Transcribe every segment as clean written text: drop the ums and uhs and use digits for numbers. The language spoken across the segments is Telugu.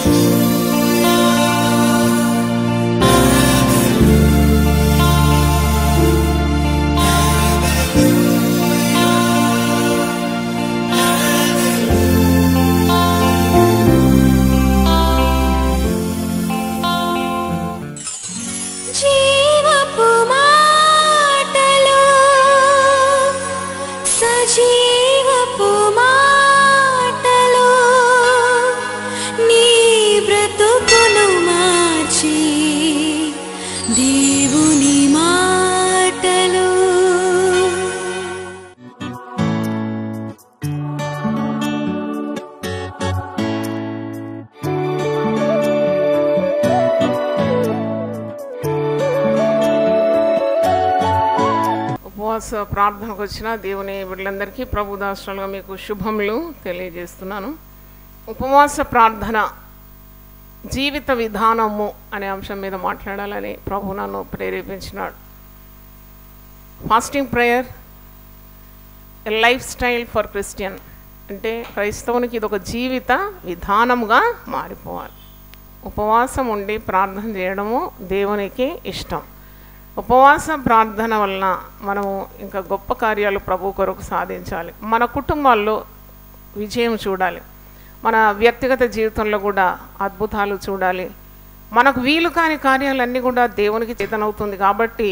ప్రార్థనకు వచ్చిన దేవుని బిడ్డలందరికీ ప్రభుదాసులుగా మీకు శుభములు తెలియజేస్తున్నాను. ఉపవాస ప్రార్థన జీవిత విధానము అనే అంశం మీద మాట్లాడాలని ప్రభు నన్ను ప్రేరేపించినాడు. Fasting prayer a lifestyle for Christian అంటే క్రైస్తవునికి ఇది ఒక జీవిత విధానముగా మారిపోవాలి. ఉపవాసం ఉండి ప్రార్థన చేయడము దేవునికి ఇష్టం. ఉపవాస ప్రార్థన వలన మనము ఇంకా గొప్ప కార్యాలు ప్రభు కొరకు సాధించాలి. మన కుటుంబాల్లో విజయం చూడాలి, మన వ్యక్తిగత జీవితంలో కూడా అద్భుతాలు చూడాలి. మనకు వీలు కాని కార్యాలన్నీ కూడా దేవునికి చేతనవుతుంది. కాబట్టి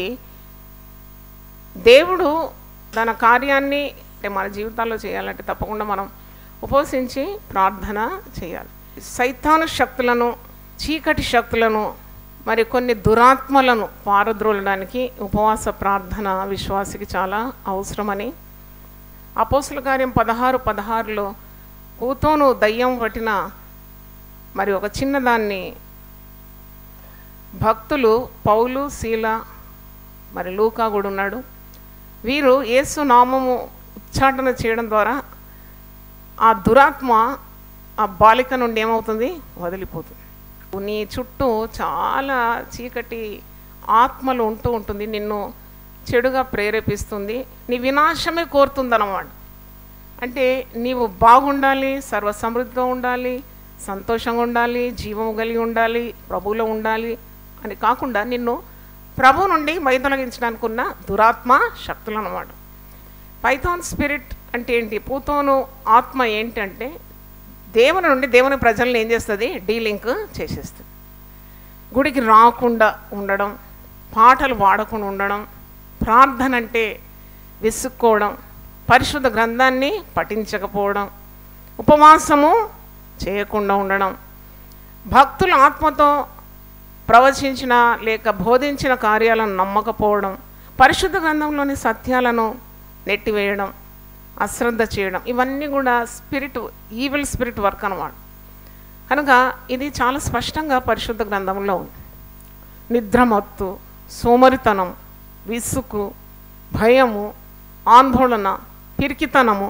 దేవుడు తన కార్యాన్ని మన జీవితాల్లో చేయాలంటే తప్పకుండా మనం ఉపవసించి ప్రార్థన చేయాలి. సైతాను శక్తులను, చీకటి శక్తులను, మరి కొన్ని దురాత్మలను పారద్రోలడానికి ఉపవాస ప్రార్థన విశ్వాసికి చాలా అవసరమని అపోస్తల కార్యం 16:16లో కూతోను దయ్యం పట్టిన మరి ఒక చిన్నదాన్ని భక్తులు పౌలు, శీల, మరి లూకా కూడా ఉన్నాడు. వీరు యేసు నామము ఉచ్చాటన చేయడం ద్వారా ఆ దురాత్మ ఆ బాలిక నుండి ఏమవుతుంది, వదిలిపోతుంది. నీ చుట్టూ చాలా చీకటి ఆత్మలు ఉంటుంది, నిన్ను చెడుగా ప్రేరేపిస్తుంది, నీ వినాశమే కోరుతుందన్నమాట. అంటే నీవు బాగుండాలి, సర్వసమృద్ధిగా ఉండాలి, సంతోషంగా ఉండాలి, జీవము కలిగి ఉండాలి, ప్రభువులో ఉండాలి అని కాకుండా నిన్ను ప్రభు నుండి వైదొలగించడానికి ఉన్న దురాత్మ శక్తులు అన్నమాట. పైథాన్ స్పిరిట్ అంటే ఏంటి? పూతోను ఆత్మ ఏంటంటే దేవుని నుండి దేవుని ప్రజలను ఏం చేస్తుంది, డీలింక్ చేసేస్తుంది. గుడికి రాకుండా ఉండడం, పాటలు పాడకుండా ఉండడం, ప్రార్థన అంటే విసుక్కోవడం, పరిశుద్ధ గ్రంథాన్ని పఠించకపోవడం, ఉపవాసము చేయకుండా ఉండడం, భక్తుల ఆత్మతో ప్రవచించిన లేక బోధించిన కార్యాలను నమ్మకపోవడం, పరిశుద్ధ గ్రంథంలోని సత్యాలను నెట్టివేయడం, అశ్రద్ధ చేయడం, ఇవన్నీ కూడా ఈవిల్ స్పిరిట్ వర్క్ అన్నమాట. కనుక ఇది చాలా స్పష్టంగా పరిశుద్ధ గ్రంథంలో ఉంది. నిద్రమత్తు, సోమరితనం, విసుగు, భయము, ఆందోళన, పిరికితనము,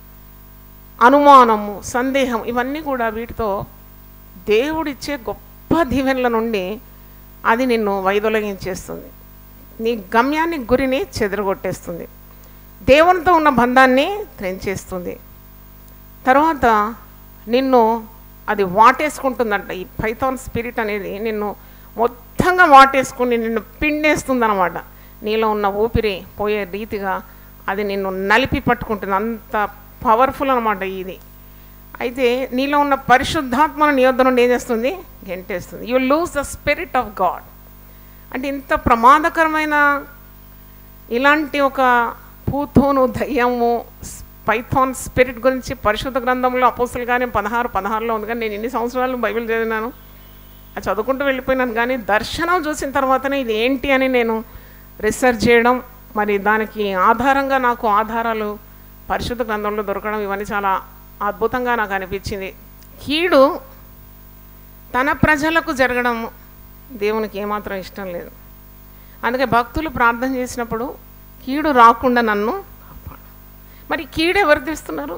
అనుమానము, సందేహం, ఇవన్నీ కూడా వీటితో దేవుడిచ్చే గొప్ప దీవెనల నుండి అది నిన్ను వైదొలగించేస్తుంది. నీ గమ్యాన్ని, గురిని చెదరగొట్టేస్తుంది, దేవునితో ఉన్న బంధాన్ని త్రెంచేస్తుంది. తర్వాత నిన్ను అది వాటేసుకుంటుందంట. ఈ పైథాన్ స్పిరిట్ అనేది నిన్ను మొత్తంగా వాటేసుకుని నిన్ను పిండేస్తుంది అన్నమాట. నీలో ఉన్న ఊపిరి పోయే రీతిగా అది నిన్ను నలిపి పట్టుకుంటుంది. అంత పవర్ఫుల్ అన్నమాట ఇది. అయితే నీలో ఉన్న పరిశుద్ధాత్మను నీ యొద్ద నుండి ఏం చేస్తుంది, గెంటేస్తుంది. You lose the spirit of God. అంటే ఇంత ప్రమాదకరమైన ఇలాంటి ఒక పూతోను దయ్యము పైథాన్ స్పిరిట్ గురించి పరిశుద్ధ గ్రంథంలో అపోస్తల కార్యం 16:16లో ఉంది. కానీ నేను ఎన్ని సంవత్సరాలు బైబిల్ చదివినాను, అది చదువుకుంటూ వెళ్ళిపోయినాను. కానీ దర్శనం చూసిన తర్వాతనే ఇది ఏంటి అని నేను రీసెర్చ్ చేయడం, మరి దానికి ఆధారంగా నాకు ఆధారాలు పరిశుద్ధ గ్రంథంలో దొరకడం, ఇవన్నీ చాలా అద్భుతంగా నాకు అనిపించింది. కీడు తన ప్రజలకు జరగడం దేవునికి ఏమాత్రం ఇష్టం లేదు. అందుకే భక్తులు ప్రార్థన చేసినప్పుడు కీడు రాకుండా నన్ను కాపాడు. మరి కీడు ఎవరు తీస్తున్నారు?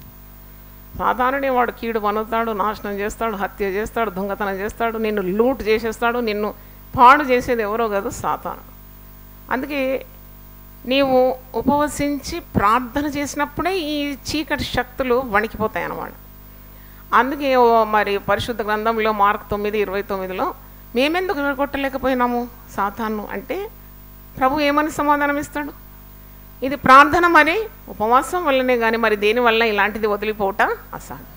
సాధారణే వాడు కీడు వనుతాడు, నాశనం చేస్తాడు, హత్య చేస్తాడు, దొంగతనం చేస్తాడు, నిన్ను లూట్ చేసేస్తాడు. నిన్ను పాడు చేసేది ఎవరో కాదు, సాతాను. అందుకే నీవు ఉపవసించి ప్రార్థన చేసినప్పుడే ఈ చీకటి శక్తులు వణికిపోతాయి అన్నమాట. అందుకే మరి పరిశుద్ధ గ్రంథంలో మార్కు 9:29లో మేమెందుకు కొట్టలేకపోయినాము సాతాను అంటే ప్రభు ఏమని సమాధానం ఇస్తాడు? ఇది ప్రార్థన మరి ఉపవాసం వల్లనే కానీ మరి దేనివల్ల ఇలాంటిది వదిలిపోవట అసాధ్యం.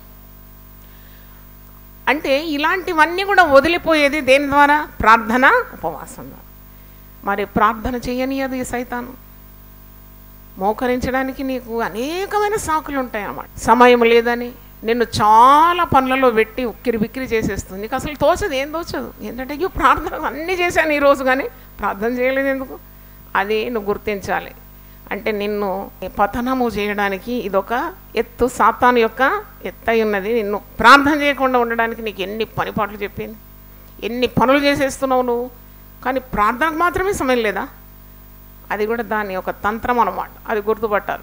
అంటే ఇలాంటివన్నీ కూడా వదిలిపోయేది దేని ద్వారా? ప్రార్థన, ఉపవాసం ద్వారా. మరి ప్రార్థన చేయనియదు ఈ సైతాను. మోకరించడానికి నీకు అనేకమైన సాకులు ఉంటాయి అన్నమాట. సమయం లేదని నిన్ను చాలా పనులలో పెట్టి ఉక్కిరి బిక్కిరి చేసేస్తుంది. నీకు అసలు తోచదు, ఏం తోచదు. ఏంటంటే అయ్యో ప్రార్థన అన్నీ చేశాను ఈరోజు కానీ ప్రార్థన చేయలేదు ఎందుకు? అది నువ్వు గుర్తించాలి. అంటే నిన్ను పతనము చేయడానికి ఇదొక ఎత్తు, సాతాను యొక్క ఎత్తై ఉన్నది. నిన్ను ప్రార్థన చేయకుండా ఉండడానికి నీకు ఎన్ని పనిపాట్లు చెప్పింది, ఎన్ని పనులు చేసేస్తున్నావు నువ్వు, కానీ ప్రార్థనకు మాత్రమే సమయం లేదా? అది కూడా దాని ఒక తంత్రం అన్నమాట, అది గుర్తుపట్టాలి.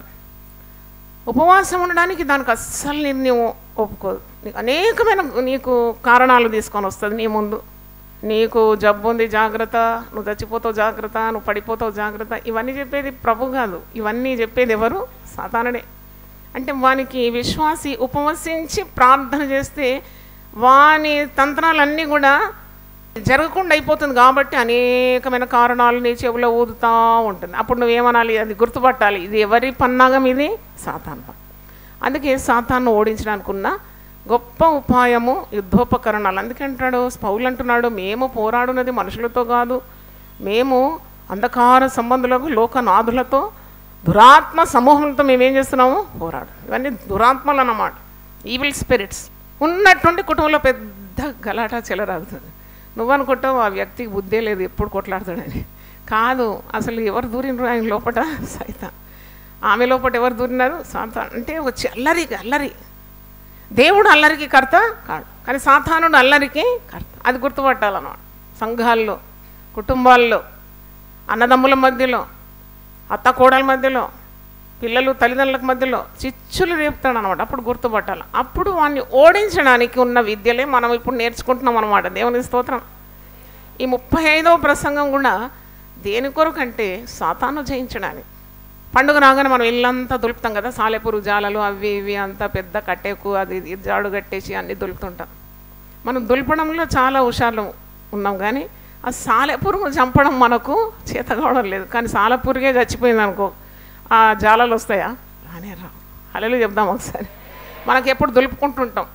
ఉపవాసం ఉండడానికి దానికి అస్సలు నువ్వు ఒప్పుకోదు. నీకు అనేకమైన నీకు కారణాలు తీసుకొని వస్తుంది నీ ముందు. నీకు జబ్బు ఉంది జాగ్రత్త, నువ్వు చచ్చిపోతావు జాగ్రత్త, నువ్వు పడిపోతావు జాగ్రత్త. ఇవన్నీ చెప్పేది ప్రభు కాదు, ఇవన్నీ చెప్పేది ఎవరు? సాతానుడే. అంటే వానికి విశ్వాసి ఉపవసించి ప్రార్థన చేస్తే వాని తంత్రాలన్నీ కూడా జరగకుండా అయిపోతుంది. కాబట్టి అనేకమైన కారణాలు నీ చెవిలో ఊదుతూ ఉంటుంది. అప్పుడు నువ్వేమనాలి? అది గుర్తుపట్టాలి, ఇది ఎవరి పన్నాగం? ఇది సాతాను. అందుకే సాతాను ఓడించడానికి ఉన్న గొప్ప ఉపాయము యుద్ధోపకరణాలు. అందుకంటాడు పౌలు అంటున్నాడు, మేము పోరాడున్నది మనుషులతో కాదు, మేము అంధకార సంబంధులకు, లోకనాథులతో, దురాత్మ సమూహంతో మేమేం చేస్తున్నాము? పోరాడు. ఇవన్నీ దురాత్మలు అన్నమాట, ఈవిల్ స్పిరిట్స్. ఉన్నటువంటి కుటుంబంలో పెద్ద గలాట చెలరాగుతుంది. నువ్వు అనుకుంటావు ఆ వ్యక్తికి బుద్ధే లేదు, ఎప్పుడు కొట్లాడుతాడని. కాదు, అసలు ఎవరు దూరినరు ఆయన లోపట? సైతాన్. ఆమె లోపల ఎవరు దూరినారు? సాతాను. అంటే వచ్చి అల్లరి. దేవుడు అల్లరికి కర్త కాడు, కానీ సాతానుడు అల్లరికి కర్త. అది గుర్తుపట్టాలన్నమాట. సంఘాల్లో, కుటుంబాల్లో, అన్నదమ్ముల మధ్యలో, అత్త కోడల మధ్యలో, పిల్లలు తల్లిదండ్రుల మధ్యలో చిచ్చులు రేపుతాడు అనమాట. అప్పుడు గుర్తుపట్టాలి. అప్పుడు వాడిని ఓడించడానికి ఉన్న విద్యలే మనం ఇప్పుడు నేర్చుకుంటున్నాం అనమాట. దేవుని స్తోత్రం. ఈ 35వ ప్రసంగం కూడా దేని కొరకంటే సాతాను జయించడానికి. పండుగ రాగానే మనం ఇల్లంతా దులుపుతాం కదా, సాలెపురు జాలలు అవి ఇవి అంతా పెద్ద కట్టేకు అది జాడు కట్టేసి అన్నీ దులుపుతుంటాం. మనం దులపడంలో చాలా హుషార్లు ఉన్నాం, కానీ ఆ సాలెపురుగు చంపడం మనకు చేత కావడం లేదు. కానీ సాలెపురుగే చచ్చిపోయింది అనుకో, ఆ జాలలు వస్తాయా? రానే రా. హల్లెలూయా చెప్దాం ఒకసారి. మనకి ఎప్పుడు దులుపుకుంటుంటాం,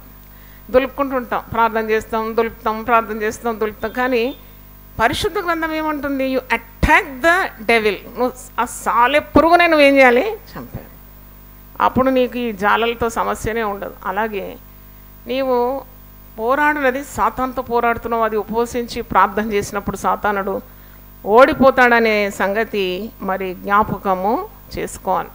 ప్రార్థన చేస్తాం, ప్రార్థన చేస్తాం, దులుపుతాం. కానీ పరిశుద్ధ గ్రంథం ఏమంటుంది? You attack the devil. నువ్వు ఆ సాలె పురుగునే నువ్వేం చేయాలి? చంపాలి. అప్పుడు నీకు ఈ జాలలతో సమస్యనే ఉండదు. అలాగే నీవు పోరాడినది సాతానుతో పోరాడుతున్నావు. అది ఉపవసించి ప్రార్థన చేసినప్పుడు సాతానుడు ఓడిపోతాడనే సంగతి మరి జ్ఞాపకము చేసుకోవాలి.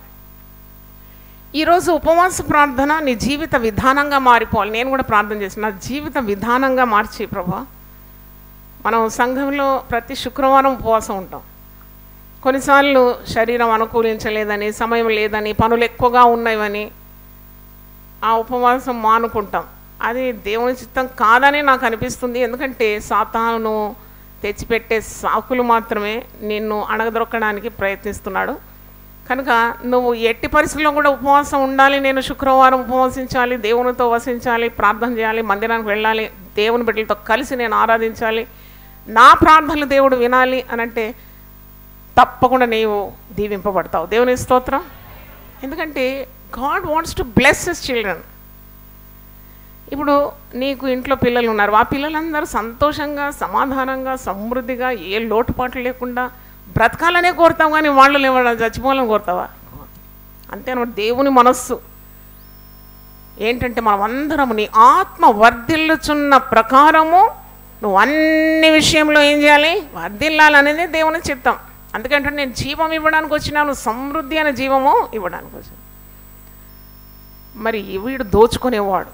ఈరోజు ఉపవాస ప్రార్థన నీ జీవిత విధానంగా మారిపోవాలి. నేను కూడా ప్రార్థన చేసిన నా జీవిత విధానంగా మార్చి ప్రభా. మనం సంఘంలో ప్రతి శుక్రవారం ఉపవాసం ఉంటాం. కొన్నిసార్లు శరీరం అనుకూలించలేదని, సమయం లేదని, పనులు ఎక్కువగా ఉన్నాయని ఆ ఉపవాసం మానుకుంటాం. అది దేవుని చిత్తం కాదని నాకు అనిపిస్తుంది. ఎందుకంటే సాతాను తెచ్చిపెట్టే సాకులు మాత్రమే నిన్ను అణగదొక్కడానికి ప్రయత్నిస్తున్నాడు. కనుక నువ్వు ఎట్టి పరిస్థితుల్లో కూడా ఉపవాసం ఉండాలి. నేను శుక్రవారం ఉపవాసించాలి, దేవునితో వసించాలి, ప్రార్థన చేయాలి, మందిరానికి వెళ్ళాలి, దేవుని బిడ్డలతో కలిసి నేను ఆరాధించాలి, నా ప్రార్థనలు దేవుడు వినాలి అని అంటే తప్పకుండా నీవు దీవింపబడతావు. దేవుని స్తోత్రం. ఎందుకంటే God wants to bless his children. ఇప్పుడు నీకు ఇంట్లో పిల్లలు ఉన్నారు, ఆ పిల్లలందరూ సంతోషంగా, సమాధానంగా, సమృద్ధిగా, ఏ లోటుపాట్లు లేకుండా బ్రతకాలనే కోరుతాం, కానీ వాళ్ళు లేవడం చచ్చిపోవాలని కోరుతావా? అంతేనమాట. దేవుని మనస్సు ఏంటంటే మనం అందరము నీ ఆత్మ వర్ధిల్లుచున్న ప్రకారము నువ్వు అన్ని విషయంలో ఏం చేయాలి? వర్ధిల్లాలనేది దేవుని చిత్తం. అందుకంటే నేను జీవం ఇవ్వడానికి వచ్చినాను, సమృద్ధి అనే జీవము ఇవ్వడానికి వచ్చాను. మరి వీడు దోచుకునేవాడు.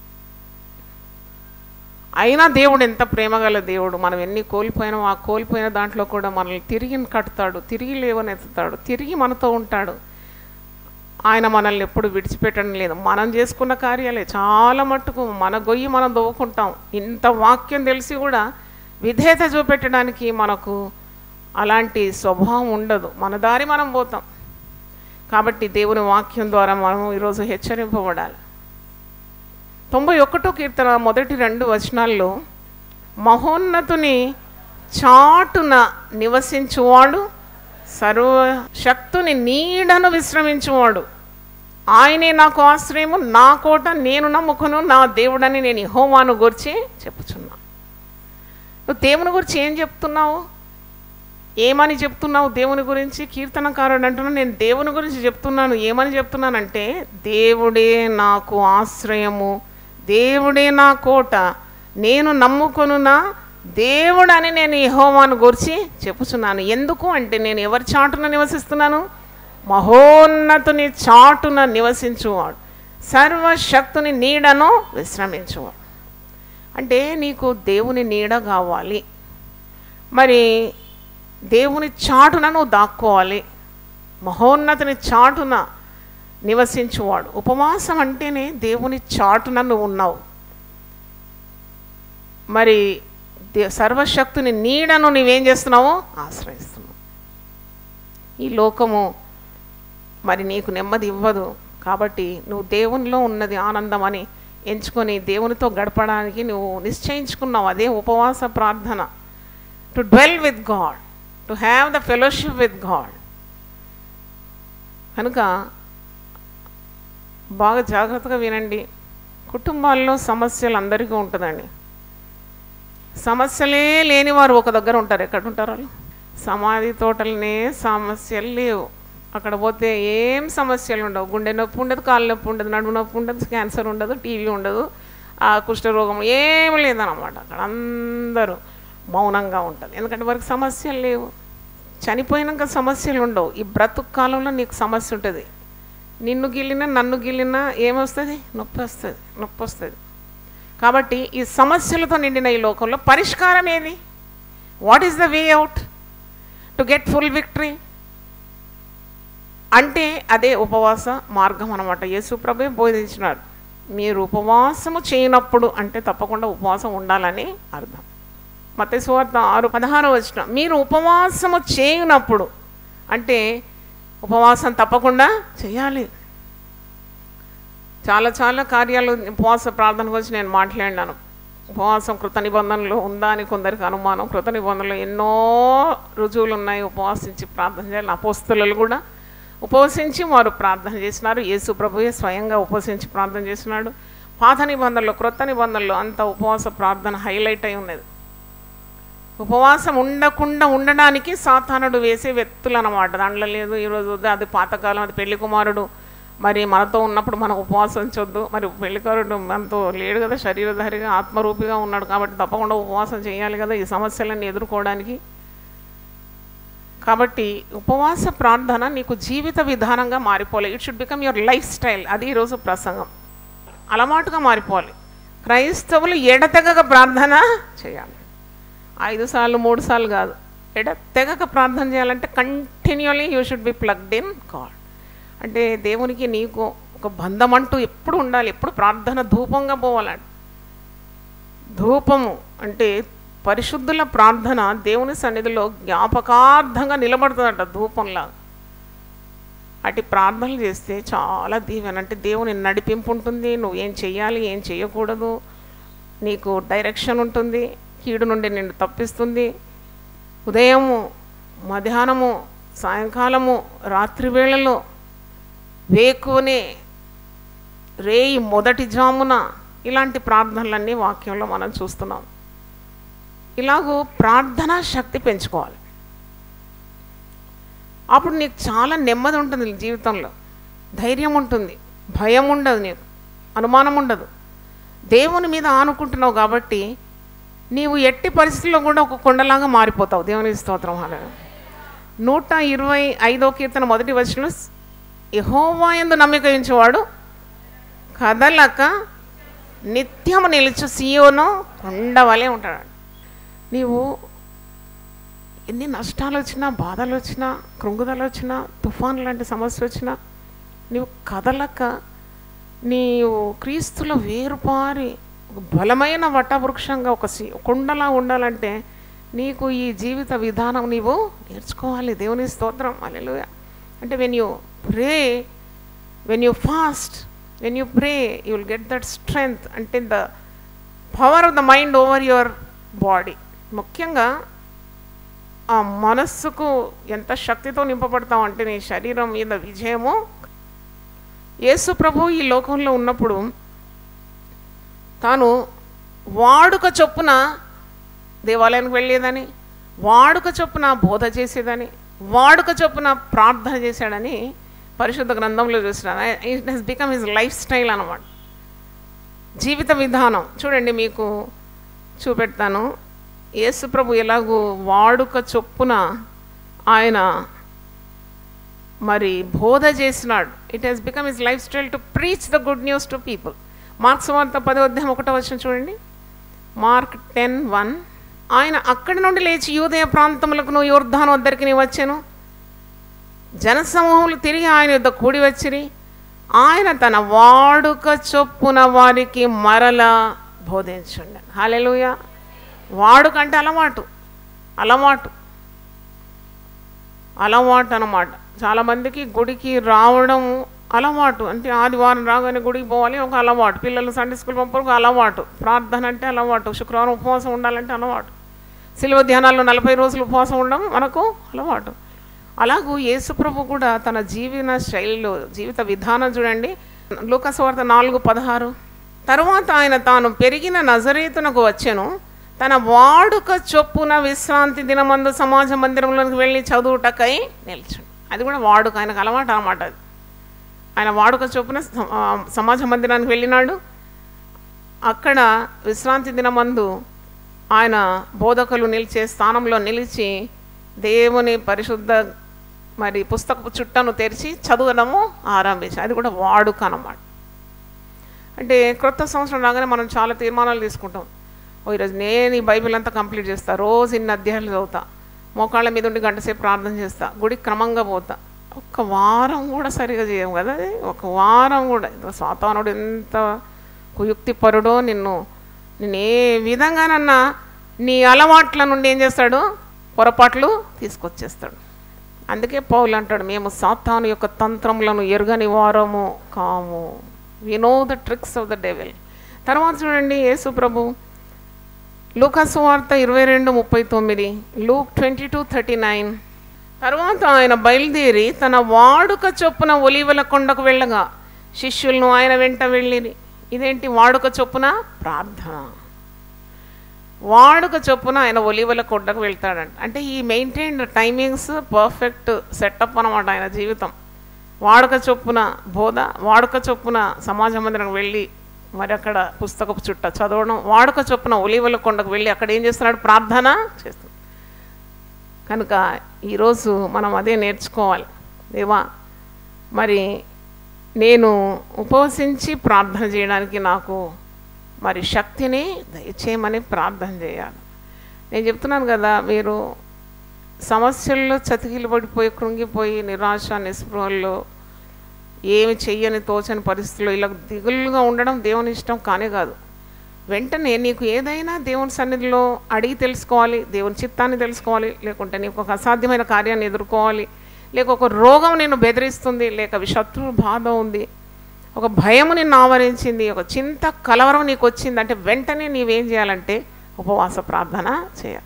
అయినా దేవుడు ఎంత ప్రేమగల దేవుడు. మనం ఎన్ని కోల్పోయినామో ఆ కోల్పోయిన దాంట్లో కూడా మనల్ని తిరిగి కట్టుతాడు, తిరిగి లేవనెత్తుతాడు, తిరిగి మనతో ఉంటాడు. ఆయన మనల్ని ఎప్పుడు విడిచిపెట్టడం లేదు. మనం చేసుకున్న కార్యాలే చాలా మట్టుకు మన గొయ్యి మనం దవ్వుకుంటాం. ఇంత వాక్యం తెలిసి కూడా విధేయత చూపెట్టడానికి మనకు అలాంటి స్వభావం ఉండదు. మన దారి మనం పోతాం. కాబట్టి దేవుని వాక్యం ద్వారా మనం ఈరోజు హెచ్చరింపబడాలి. 91వ కీర్తన మొదటి 2 వచనాల్లో మహోన్నతుని చాటున నివసించువాడు, సర్వశక్తుని నీడను విశ్రమించువాడు, ఆయనే నాకు ఆశ్రయము, నా కోట, నేను నమ్ముకును నా దేవుడని నేను యెహోవాను గురించి చెప్పుచున్నా. నువ్వు దేవుని గురించి ఏం చెప్తున్నావు? ఏమని చెప్తున్నావు దేవుని గురించి? కీర్తనకారుడు అంటున్నాను, నేను దేవుని గురించి చెప్తున్నాను. ఏమని చెప్తున్నానంటే, దేవుడే నాకు ఆశ్రయము, దేవుడే నా కోట, నేను నమ్ముకొనున్నా దేవుడని నేను యెహోవాను గురించి చెప్పుచున్నాను. ఎందుకు అంటే, నేను ఎవరి చాటున నివసిస్తున్నాను? మహోన్నతుని చాటున నివసించువాడు, సర్వశక్తుని నీడను విశ్రమించువాడు. అంటే నీకు దేవుని నీడ కావాలి, మరి దేవుని చాటున నువ్వు దాక్కోవాలి. మహోన్నతుని చాటున నివసించువాడు. ఉపవాసం అంటేనే దేవుని చాటున నువ్వు ఉన్నావు. మరి సర్వశక్తుని నీడను నువ్వేం చేస్తున్నావు? ఆశ్రయిస్తున్నావు. ఈ లోకము మరి నీకు నెమ్మది ఇవ్వదు. కాబట్టి నువ్వు దేవునిలో ఉన్నది ఆనందం అని ఎంచుకొని దేవునితో గడపడానికి నువ్వు నిశ్చయించుకున్నావు. అదే ఉపవాస ప్రార్థన. To dwell with God, to have the fellowship with God. కనుక బాగా జాగ్రత్తగా వినండి. కుటుంబాల్లో సమస్యలు అందరికీ ఉంటుందండి. సమస్యలే లేని వారు ఒక దగ్గర ఉంటారు. ఎక్కడ ఉంటారు వాళ్ళు? సమాధి తోటలనే సమస్యలు లేవు. అక్కడ పోతే ఏం సమస్యలు ఉండవు. గుండె నొప్పి ఉండదు, కాళ్ళ నొప్పి ఉండదు, నడుము నొప్పి ఉండదు, క్యాన్సర్ ఉండదు, టీవీ ఉండదు, కుష్ఠరోగం ఏమి లేదన్నమాట. అక్కడ అందరూ మౌనంగా ఉంటుంది. ఎందుకంటే వారికి సమస్యలు లేవు. చనిపోయినాక సమస్యలు ఉండవు. ఈ బ్రతుకు కాలంలో నీకు సమస్య ఉంటుంది. నిన్ను గిల్లినా నన్ను గిల్లినా ఏమొస్తుంది? నొప్పి వస్తుంది, నొప్పి వస్తుంది. కాబట్టి ఈ సమస్యలతో నిండిన ఈ లోకంలో పరిష్కారం ఏది? What is the way out to get full victory? అంటే అదే ఉపవాస మార్గం అన్నమాట. యేసు ప్రభువే బోధించినాడు. మీరు ఉపవాసము చేయనప్పుడు అంటే తప్పకుండా ఉపవాసం ఉండాలని అర్థం. మత్తయి సువార్త 6:16 మీరు ఉపవాసము చేయనప్పుడు అంటే ఉపవాసం తప్పకుండా చేయాలి. చాలా చాలా కార్యాలు ఉపవాస ప్రార్థన గురించి నేను మాట్లాడినాను. ఉపవాసం కృత నిబంధనలో ఉందా అని కొందరికి అనుమానం. కృత నిబంధనలో ఎన్నో రుజువులు ఉన్నాయి ఉపవాసించి ప్రార్థన చేయాలి. అపోస్తలులు కూడా ఉపవసించి వారు ప్రార్థన చేసినారు. యేసు ప్రభువే స్వయంగా ఉపవసించి ప్రార్థన చేసినాడు. పాత నిబంధనలో క్రొత్త నిబంధనలో అంత ఉపవాస ప్రార్థన హైలైట్ అయి ఉన్నది. ఉపవాసం ఉండకుండా ఉండడానికి సాతానుడు వేసే వ్యక్తులు అన్నమాట. దాంట్లో లేదు ఈరోజు అది పాతకాలం, అది పెళ్లి కుమారుడు మరి మనతో ఉన్నప్పుడు మనం ఉపవాసించొద్దు. మరి పెళ్లికారుడు మనతో లేడు కదా, శరీరధారిగా ఆత్మరూపిగా ఉన్నాడు. కాబట్టి తప్పకుండా ఉపవాసం చేయాలి కదా ఈ సమస్యలన్నీ ఎదుర్కోవడానికి. కాబట్టి ఉపవాస ప్రార్థన నీకు జీవిత విధానంగా మారిపోవాలి. It should become your lifestyle. అది ఈరోజు ప్రసంగం. అలవాటుగా మారిపోవాలి. క్రైస్తవులు ఎడతెగక ప్రార్థన చేయాలి. 5 సార్లు 3 సార్లు కాదు, ఎడతెగక ప్రార్థన చేయాలంటే continuously you should be plugged in God. అంటే దేవునికి నీకు ఒక బంధం అంటూ ఎప్పుడు ఉండాలి. ఎప్పుడు ప్రార్థన ధూపంగా పోవాలండి. ధూపము అంటే పరిశుద్ధుల ప్రార్థన దేవుని సన్నిధిలో జ్ఞాపకార్థంగా నిలబడుతుందంట ధూపంలా. అటు ప్రార్థనలు చేస్తే చాలా దీవెన. అంటే దేవుని నడిపింపు ఉంటుంది. నువ్వు ఏం చెయ్యాలి, ఏం చేయకూడదు, నీకు డైరెక్షన్ ఉంటుంది. కీడు నుండి నిన్ను తప్పిస్తుంది. ఉదయము, మధ్యాహ్నము, సాయంకాలము, రాత్రి వేళలో, వేకువనే, రేయి మొదటి జామున ఇలాంటి ప్రార్థనలన్నీ వాక్యంలో మనం చూస్తున్నాం. ఇలాగూ ప్రార్థనా శక్తి పెంచుకోవాలి. అప్పుడు నీకు చాలా నెమ్మది ఉంటుంది జీవితంలో, ధైర్యం ఉంటుంది, భయం ఉండదు, నీకు అనుమానం ఉండదు. దేవుని మీద ఆనుకుంటున్నావు కాబట్టి నీవు ఎట్టి పరిస్థితుల్లో కూడా ఒక కొండలాగా మారిపోతావు. దేవుని స్తోత్రం. హల్లెలూయా. 125వ కీర్తన 1వ వచనంలో యెహోవా యందు నమ్మిక ఉంచువాడు కదలక నిత్యము నిలుచు సీయోను కొండవలే ఉంటాడు. నీవు ఎన్ని నష్టాలు వచ్చినా, బాధలు వచ్చినా, కృంగుదలు వచ్చినా, తుఫాను లాంటి సమస్య వచ్చినా నీవు కదలక నీవు క్రీస్తుల వేరుపారి ఒక బలమైన వటవృక్షంగా ఒక కొండలా ఉండాలంటే నీకు ఈ జీవిత విధానం నీవు నేర్చుకోవాలి. దేవుని స్తోత్రం. హల్లెలూయా. అంటే when you pray, when you fast, when you pray you will get that strength, అంటే the power of the mind over your body. ముఖ్యంగా ఆ మనస్సుకు ఎంత శక్తితో నింపబడతాం అంటే నీ శరీరం మీద విజయము. యేసు ప్రభు ఈ లోకంలో ఉన్నప్పుడు తాను వాడుక చొప్పున దేవాలయానికి వెళ్ళేదని, వాడుక చొప్పున బోధ చేసేదని, వాడుక చొప్పున ప్రార్థన చేశాడని పరిశుద్ధ గ్రంథంలో చూసినాను. It has become his lifestyle అన్నమాట, జీవిత విధానం. చూడండి, మీకు చూపెడతాను. యేసు ప్రభు ఎలాగూ వాడుక చొప్పున ఆయన మరి బోధ చేసినాడు. It has become his lifestyle to preach the good news to people. మార్క్స్ వార్త 10:1 చూడండి. మార్క్ 10:1. ఆయన అక్కడి నుండి లేచి యూదయ ప్రాంతములకును యోర్దాను వద్దరికి వచ్చెను. జనసమూహములు తిరిగి ఆయన యుద్ధ కూడి వచ్చిరి. ఆయన తన వాడుక చొప్పున వారికి మరల బోధించుండ. హల్లెలూయా. వాడుక అంటే అలవాటు, అలవాటు అలవాటు అన్నమాట. చాలామందికి గుడికి రావడం అలవాటు, అంటే ఆదివారం రాగానే గుడికి పోవాలి ఒక అలవాటు, పిల్లలు సండే స్కూల్ పంపడం ఒక అలవాటు, ప్రార్థన అంటే అలవాటు, శుక్రవారం ఉపవాసం ఉండాలంటే అలవాటు, శిలువ ధ్యానాల్లో 40 రోజులు ఉపవాసం ఉండడం మనకు అలవాటు. అలాగూ యేసుప్రభు కూడా తన జీవన శైలిలో జీవిత విధానం చూడండి. లూకా సువార్త 4:16. తరువాత ఆయన తాను పెరిగిన నజరేతునకు వచ్చెను. తన వాడుక చొప్పున విశ్రాంతి దినమందు సమాజ మందిరంలోకి వెళ్ళి చదువుటకై నిల్చుండు. అది కూడా వాడుక, ఆయనకు అలవాటు అన్నమాట. అది ఆయన వాడుక చొప్పున సమాజ మందిరానికి వెళ్ళినాడు. అక్కడ విశ్రాంతి దినమందు ఆయన బోధకులు నిలిచే స్థానంలో నిలిచి దేవుని పరిశుద్ధ మరి పుస్తకపు చుట్టను తెరిచి చదవడము ఆరంభించారు. అది కూడా వాడుక అన్నమాట. అంటే క్రొత్త సంవత్సరం రాగానే మనం చాలా తీర్మానాలు తీసుకుంటాం. ఈరోజు నేను ఈ బైబిల్ అంతా కంప్లీట్ చేస్తా, రోజు ఇన్ని అధ్యాయాలు చదువుతా, మోకాళ్ళ మీద ఉండి గంటసేపు ప్రార్థన చేస్తా, గుడికి క్రమంగా పోతా. ఒక్క వారం కూడా సరిగా చేయం కదా. అది ఒక వారం కూడా. సాతానుడు ఎంత కుయుక్తిపరుడో, నేను ఏ విధంగానన్నా నీ అలవాట్ల నుండి ఏం చేస్తాడు, పొరపాట్లు తీసుకొచ్చేస్తాడు. అందుకే పౌలు అంటాడు, మేము సాతాను యొక్క తంత్రములను ఎరుగని వారము కాము. We know the tricks of the devil. తర్వాత చూడండి, యేసు ప్రభు లూకా సువార్త 22:39, లూక్ 22:39. తర్వాత ఆయన బయలుదేరి తన వాడుక చొప్పున ఒలీవల కొండకు వెళ్ళగా శిష్యులను ఆయన వెంట వెళ్ళిరి. ఇదేంటి వాడుక చొప్పున ప్రార్థన. వాడుక చొప్పున ఆయన ఒలీవల కొండకు వెళ్తాడంట. అంటే ఈ మెయింటైన్ టైమింగ్స్, పర్ఫెక్ట్ సెటప్ అన్నమాట ఆయన జీవితం. వాడుక చొప్పున బోధ, వాడుక చొప్పున సమాజ మందిరం వెళ్ళి మరి అక్కడ పుస్తకపు చుట్ట చదవడం, వాడుక చొప్పున ఒలీవల కొండకు వెళ్ళి అక్కడ ఏం చేస్తున్నాడు, ప్రార్థన చేస్తున్నాడు. కనుక ఈరోజు మనం అదే నేర్చుకోవాలి. దేవా, మరి నేను ఉపవసించి ప్రార్థన చేయడానికి నాకు మరి శక్తిని దయచేయమని ప్రార్థన చేయాలి. నేను చెప్తున్నాను కదా, మీరు సమస్యల్లో చతికిలు పడిపోయి కృంగిపోయి నిరాశ నిస్పృహల్లో ఏమి చెయ్యని తోచని పరిస్థితుల్లో ఇలా దిగులుగా ఉండడం దేవుని ఇష్టం కానే కాదు. వెంటనే నీకు ఏదైనా దేవుని సన్నిధిలో అడిగి తెలుసుకోవాలి, దేవుని చిత్తాన్ని తెలుసుకోవాలి, లేకుంటే నీకు ఒక అసాధ్యమైన కార్యాన్ని ఎదుర్కోవాలి, లేక ఒక రోగం నిన్ను బెదిరిస్తుంది, లేక శత్రు బాధ ఉంది, ఒక భయము నిన్ను ఆవరించింది, ఒక చింత కలవరం నీకు వచ్చింది అంటే వెంటనే నీవేం చేయాలంటే ఉపవాస ప్రార్థన చేయాలి.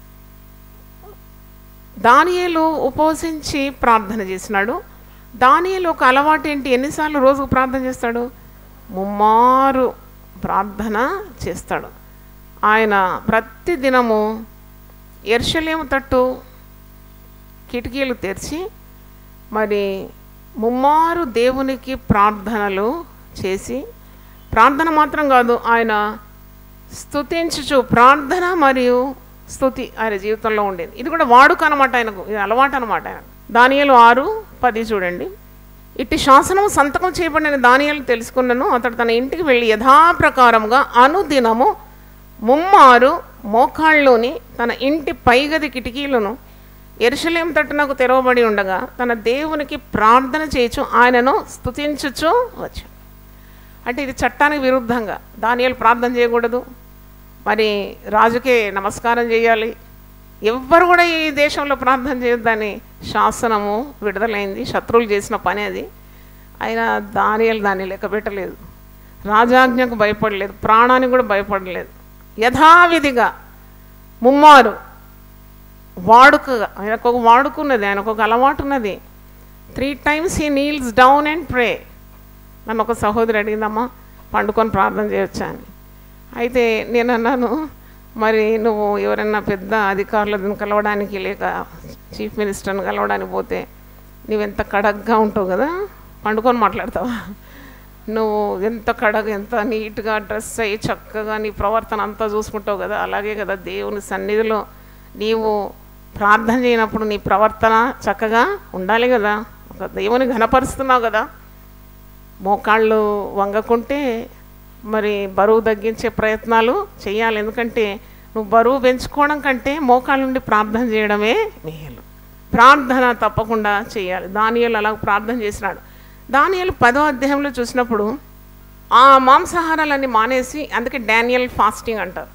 దానియేలు ఉపవసించి ప్రార్థన చేసినాడు. దానియేలు ఒక అలవాటు ఏంటి, ఎన్నిసార్లు రోజుకు ప్రార్థన చేస్తాడు, ముమ్మారు ప్రార్థన చేస్తాడు. ఆయన ప్రతి దినము యెరూషలేము తట్టు కిటికీలు తెరిచి మరి ముమ్మారు దేవునికి ప్రార్థనలు చేసి, ప్రార్థన మాత్రం కాదు, ఆయన స్తుతించుచు ప్రార్థన మరియు స్తుతి ఆయన జీవితంలో ఉండేది. ఇది కూడా వాడుక అనమాట, ఆయనకు ఇది అలవాటు అనమాట. ఆయన దానియేలు 6:10 చూడండి. ఇట్టి శాసనము సంతకం చేయబడిన దానియేలు తెలుసుకున్నను. అతడు తన ఇంటికి వెళ్ళి యథాప్రకారముగా అనుదినము ముమ్మారు మోకాళ్ళలోని తన ఇంటి పైగది కిటికీలను యెరూషలేము తట్టునకు తెరవబడి ఉండగా తన దేవునికి ప్రార్థన చేయొచ్చు, ఆయనను స్తుతించుచు వచ్చాడు. అంటే ఇది చట్టానికి విరుద్ధంగా దానియేలు ప్రార్థన చేయకూడదు, మరి రాజుకే నమస్కారం చేయాలి, ఎవ్వరు కూడా ఈ దేశంలో ప్రార్థన చేయొద్దని శాసనము విడుదలైంది. శత్రువులు చేసిన పని అది. అయినా దానియేలు దాన్ని లెక్క పెట్టలేదు, రాజాజ్ఞకు భయపడలేదు, ప్రాణానికి కూడా భయపడలేదు. యథావిధిగా ముమ్మారు వాడుకగా, ఆయనకు ఒక వాడుకున్నది, ఆయనకు ఒక అలవాటు ఉన్నది. 3 times he kneels down and pray. నన్ను ఒక సహోదరి అడిగిందమ్మా పండుకొని ప్రార్థన చేయొచ్చా అని. అయితే నేను అన్నాను, మరి నువ్వు ఎవరైనా పెద్ద అధికారులను కలవడానికి లేక చీఫ్ మినిస్టర్ని కలవడానికి పోతే నువ్వెంత కడగ్గా ఉంటావు కదా, పండుకొని మాట్లాడతావా? నువ్వు ఎంత ఎంత నీట్గా డ్రెస్ అయ్యి చక్కగా నీ ప్రవర్తన అంతా చూసుకుంటావు కదా, అలాగే కదా దేవుని సన్నిధిలో నీవు ప్రార్థన చేయనప్పుడు నీ ప్రవర్తన చక్కగా ఉండాలి కదా, ఒక దేవుని ఘనపరుస్తున్నావు కదా. మోకాళ్ళు వంగకుంటే మరి బరువు తగ్గించే ప్రయత్నాలు చేయాలి. ఎందుకంటే నువ్వు బరువు పెంచుకోవడం కంటే మోకాళ్ళ నుండి ప్రార్థన చేయడమే మేలు. ప్రార్థన తప్పకుండా చేయాలి. దానియేలు అలా ప్రార్థన చేసినాడు. దానియేలు 10వ అధ్యాయంలో చూసినప్పుడు ఆ మాంసాహారాలన్నీ మానేసి, అందుకే డానియల్ ఫాస్టింగ్ అంటారు.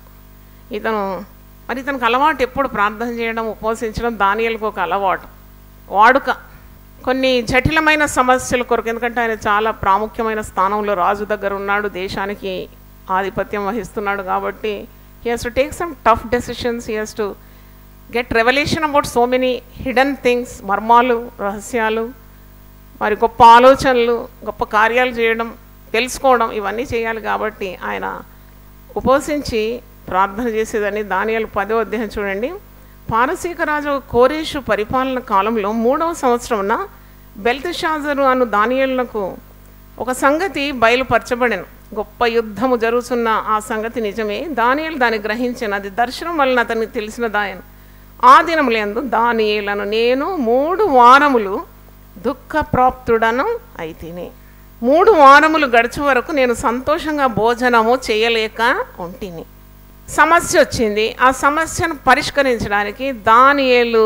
ఇతనికి అలవాటు ఎప్పుడు ప్రార్థన చేయడం, ఉపవసించడం. దానియేలుకు ఒక అలవాటు, వాడుక. కొన్ని జటిలమైన సమస్యల కొరకు, ఎందుకంటే ఆయన చాలా ప్రాముఖ్యమైన స్థానంలో రాజు దగ్గర ఉన్నాడు, దేశానికి ఆధిపత్యం వహిస్తున్నాడు. కాబట్టి he has to take some tough decisions, he has to get revelation about so many hidden things, మర్మాలు, రహస్యాలు, మరి గొప్ప ఆలోచనలు, గొప్ప కార్యాలు చేయడం, తెలుసుకోవడం, ఇవన్నీ చేయాలి. కాబట్టి ఆయన ఉపవసించి ప్రార్థన చేసేదని. దానియేలు 10వ అధ్యాయం చూడండి. పారసీక రాజు కోరేషు పరిపాలన కాలంలో 3వ సంవత్సరమున బెల్తెషాజరు అను దానియేలునకు ఒక సంగతి బయలుపరచబడెను. గొప్ప యుద్ధము జరుగుతున్న ఆ సంగతి నిజమే. దానియేలు దాన్ని గ్రహించాను, అది దర్శనం వలన అతనికి తెలిసినదాయను. ఆ దినములందు దానియేలను నేను 3 వారములు దుఃఖప్రాప్తుడను అయితిని. 3 వారములు గడిచే వరకు నేను సంతోషంగా భోజనము చేయలేక ఉంటిని. సమస్య వచ్చింది. ఆ సమస్యను పరిష్కరించడానికి దానియేలు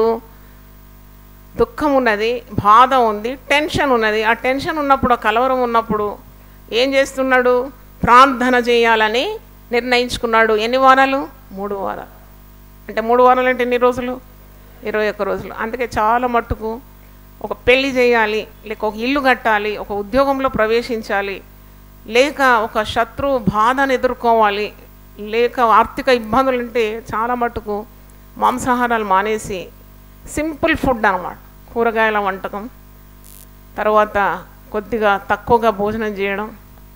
దుఃఖం ఉన్నది, బాధ ఉంది, టెన్షన్ ఉన్నది. ఆ టెన్షన్ ఉన్నప్పుడు, ఆ కలవరం ఉన్నప్పుడు ఏం చేస్తున్నాడు? ప్రార్థన చేయాలని నిర్ణయించుకున్నాడు. ఎన్ని వారాలు? 3 వారాలు. అంటే 3 వారాలు అంటే ఎన్ని రోజులు? 21 రోజులు. అందుకే చాలా మట్టుకు ఒక పెళ్లి చేయాలి, లేక ఒక ఇల్లు కట్టాలి, ఒక ఉద్యోగంలో ప్రవేశించాలి, లేక ఒక శత్రువు బాధను ఎదుర్కోవాలి, లేక ఆర్థిక ఇబ్బందులు ఉంటే చాలా మట్టుకు మాంసాహారాలు మానేసి సింపుల్ ఫుడ్ అన్నమాట, కూరగాయల వంటకం, తర్వాత కొద్దిగా తక్కువగా భోజనం చేయడం,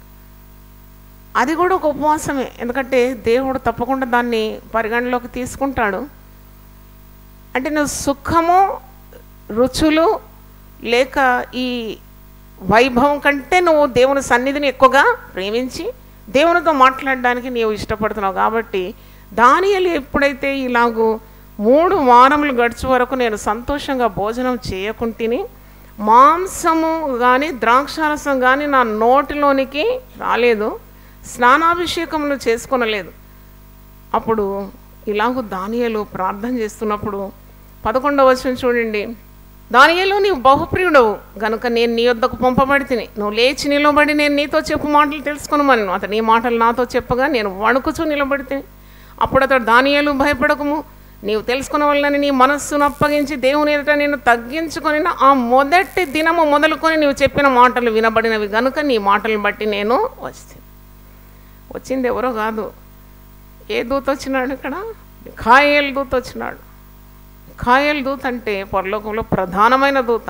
అది కూడా ఒక ఉపవాసమే. ఎందుకంటే దేవుడు తప్పకుండా దాన్ని పరిగణలోకి తీసుకుంటాడు. అంటే నువ్వు సుఖము, రుచులు, లేక ఈ వైభవం కంటే నువ్వు దేవుని సన్నిధిని ఎక్కువగా ప్రేమించి దేవునితో మాట్లాడడానికి నీవు ఇష్టపడుతున్నావు. కాబట్టి దానియేలు ఎప్పుడైతే ఇలాగూ 3 వారములు గడిచే వరకు నేను సంతోషంగా భోజనం చేయకుంటిని, మాంసము కానీ ద్రాక్షారసం కానీ నా నోటిలోనికి రాలేదు, స్నానాభిషేకములు చేసుకొనలేదు. అప్పుడు ఇలాగూ దానియేలు ప్రార్థన చేస్తున్నప్పుడు 11వ వచనం చూడండి. దానియేలు నీవు బహుప్రియుడవు గనుక నేను నీ యొద్దకు పంపబడితిని. నువ్వు లేచి నిలబడి నేను నీతో చెప్పు మాటలు తెలుసుకొనమని అతడు నీ మాటలు నాతో చెప్పగా నేను వణుకుచూ నిలబడితిని. అప్పుడు అతడు దానియేలు భయపడకము, నీవు తెలుసుకునవలనని నీ మనస్సును అప్పగించి దేవుని ఎదుట నేను తగ్గించుకొని ఆ మొదటి దినము మొదలుకొని నీవు చెప్పిన మాటలు వినబడినవి గనుక నీ మాటలను బట్టి నేను వచ్చింది ఎవరో కాదు. ఏ దూత వచ్చినాడు ఇక్కడ? మిఖాయేలు దూత వచ్చినాడు. మిఖాయేలు దూత అంటే పరలోకంలో ప్రధానమైన దూత,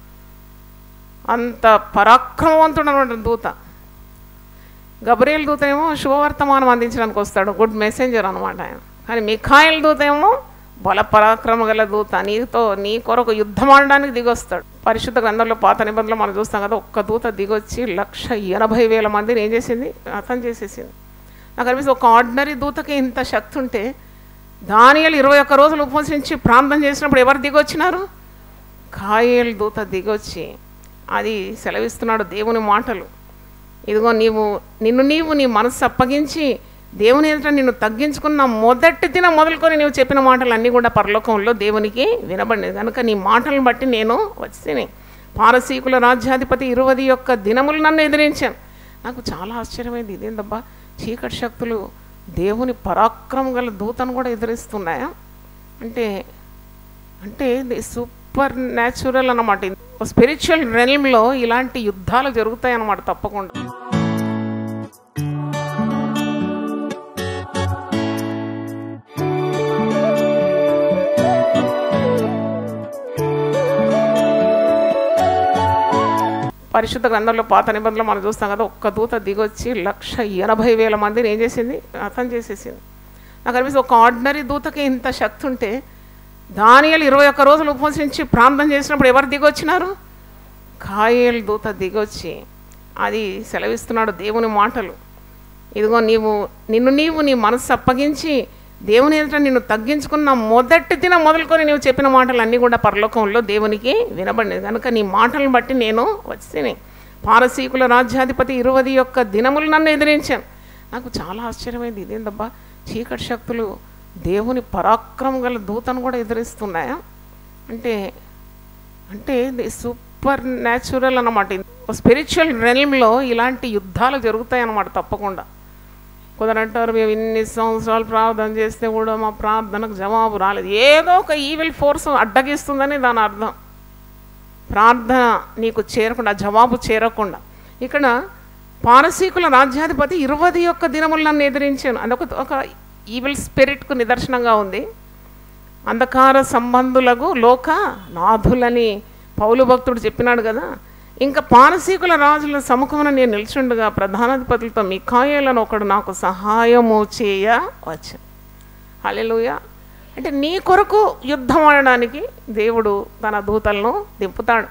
అంత పరాక్రమవంతుడు అన్నమాట దూత. గబ్రియేలు దూత ఏమో శుభవర్తమానం అందించడానికి వస్తాడు, గుడ్ మెసెంజర్ అనమాట ఆయన. కానీ మిఖాయేలు దూత ఏమో బల పరాక్రమ గల దూత, నీ కొరకు యుద్ధం ఆడడానికి దిగొస్తాడు. పరిశుద్ధ గ్రంథంలో పాత నిబంధనలు మనం చూస్తాం కదా, ఒక్క దూత దిగొచ్చి 1,80,000 మందిని ఏం చేసింది? హతం చేసేసింది. నాకు అనిపిస్తుంది ఒక ఆర్డినరీ దూతకి ఇంత శక్తి ఉంటే దానియేలు 21 రోజులు ఉపవసించి ప్రార్థన చేసినప్పుడు ఎవరు దిగొచ్చినారు? మిఖాయేలు దూత దిగొచ్చి అది సెలవిస్తున్నాడు దేవుని మాటలు. ఇదిగో నిన్ను నీ మనసు అప్పగించి దేవుని ఎదుట నిన్ను తగ్గించుకున్న మొదటి దినం మొదలుకొని నీవు చెప్పిన మాటలు అన్నీ కూడా పరలోకంలో దేవునికి వినబడినది కనుక నీ మాటలను బట్టి నేను వచ్చిని. పారసీకుల రాజ్యాధిపతి 21 దినములు నన్ను ఎదిరించాను. నాకు చాలా ఆశ్చర్యమైంది, ఇదేందబ్బా చీకటి శక్తులు దేవుని పరాక్రమం గల దూతను కూడా ఎదిరిస్తున్నాయా అంటే దే సూపర్ న్యాచురల్ అన్నమాట. స్పిరిచువల్ రెల్మ్లో ఇలాంటి యుద్ధాలు జరుగుతాయి అన్నమాట తప్పకుండా. పరిశుద్ధ గ్రంథంలో పాత నిబంధనలో మనం చూస్తాం కదా, ఒక్క దూత దిగొచ్చి 180,000 మందిని ఏం చేసింది, హతం చేసేసింది. నాకు అనిపిస్తుంది ఒక ఆర్డినరీ దూతకి ఇంత శక్తి ఉంటే దానియేలు 21 రోజులు ఉపవసించి ప్రార్థన చేసినప్పుడు ఎవరు దిగొచ్చినారు? గాయేలు దూత దిగొచ్చి అది సెలవిస్తున్నాడు దేవుని మాటలు. ఇదిగో నిన్ను నీ మనసు అప్పగించి దేవుని ఎదుట నిన్ను తగ్గించుకున్న మొదటి దినం మొదలుకొని నీవు చెప్పిన మాటలు అన్నీ కూడా పరలోకంలో దేవునికి వినబడినది కనుక నీ మాటలను బట్టి నేను వచ్చి పారసీకుల రాజ్యాధిపతి 21 దినములు నన్ను ఎదిరించాను. నాకు చాలా ఆశ్చర్యమైంది, ఇదేందబ్బా చీకటి శక్తులు దేవుని పరాక్రమం గల దూతను కూడా ఎదిరిస్తున్నాయా అంటే సూపర్ న్యాచురల్ అన్నమాట. స్పిరిచువల్ రెల్మ్లో ఇలాంటి యుద్ధాలు జరుగుతాయి అన్నమాట తప్పకుండా. కొందరంటారు మేము ఇన్ని సంవత్సరాలు ప్రార్థన చేస్తే కూడా మా ప్రార్థనకు జవాబు రాలేదు. ఏదో ఒక ఈవిల్ ఫోర్స్ అడ్డగిస్తుందని దాని అర్థం. ప్రార్థన నీకు చేరకుండా, జవాబు చేరకుండా. ఇక్కడ పారసీకుల రాజ్యాధిపతి 21 దినములు నన్ను ఎదిరించాను. అదొక ఈవిల్ స్పిరిట్కు నిదర్శనంగా ఉంది. అంధకార సంబంధులకు లోక నాథులని పౌలు భక్తుడు చెప్పినాడు కదా. ఇంకా పారసీకుల రాజుల సముఖమున నేను నిల్చుండగా ప్రధానాధిపతులతో మిఖాయేలను ఒకడు నాకు సహాయము చేయవచ్చు. హల్లెలూయా. అంటే నీ కొరకు యుద్ధం ఆడడానికి దేవుడు తన దూతలను దింపుతాడు.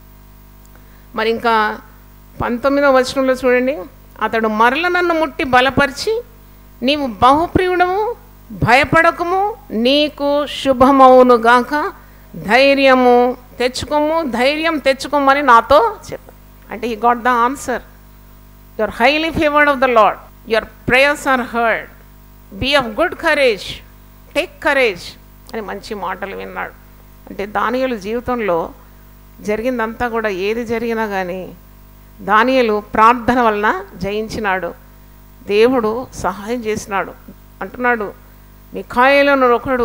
మరి ఇంకా 19వ వచనంలో చూడండి, అతడు మరల నన్ను ముట్టి బలపరిచి నీవు బహుప్రియుడము, భయపడకము, నీకు శుభమవును గాక, ధైర్యం తెచ్చుకోమని నాతో చెప్పాడు. అంటే he got the answer. You are highly favoured of the Lord, your prayers are heard, be of good courage, take courage అని మంచి మాటలు విన్నాడు. అంటే దానియేలు జీవితంలో జరిగిందంతా కూడా ఏది జరిగినా కానీ దానియేలు ప్రార్థన వలన జయించినాడు. దేవుడు సహాయం చేసినాడు. అంటున్నాడు మిఖాయేలను ఒకడు,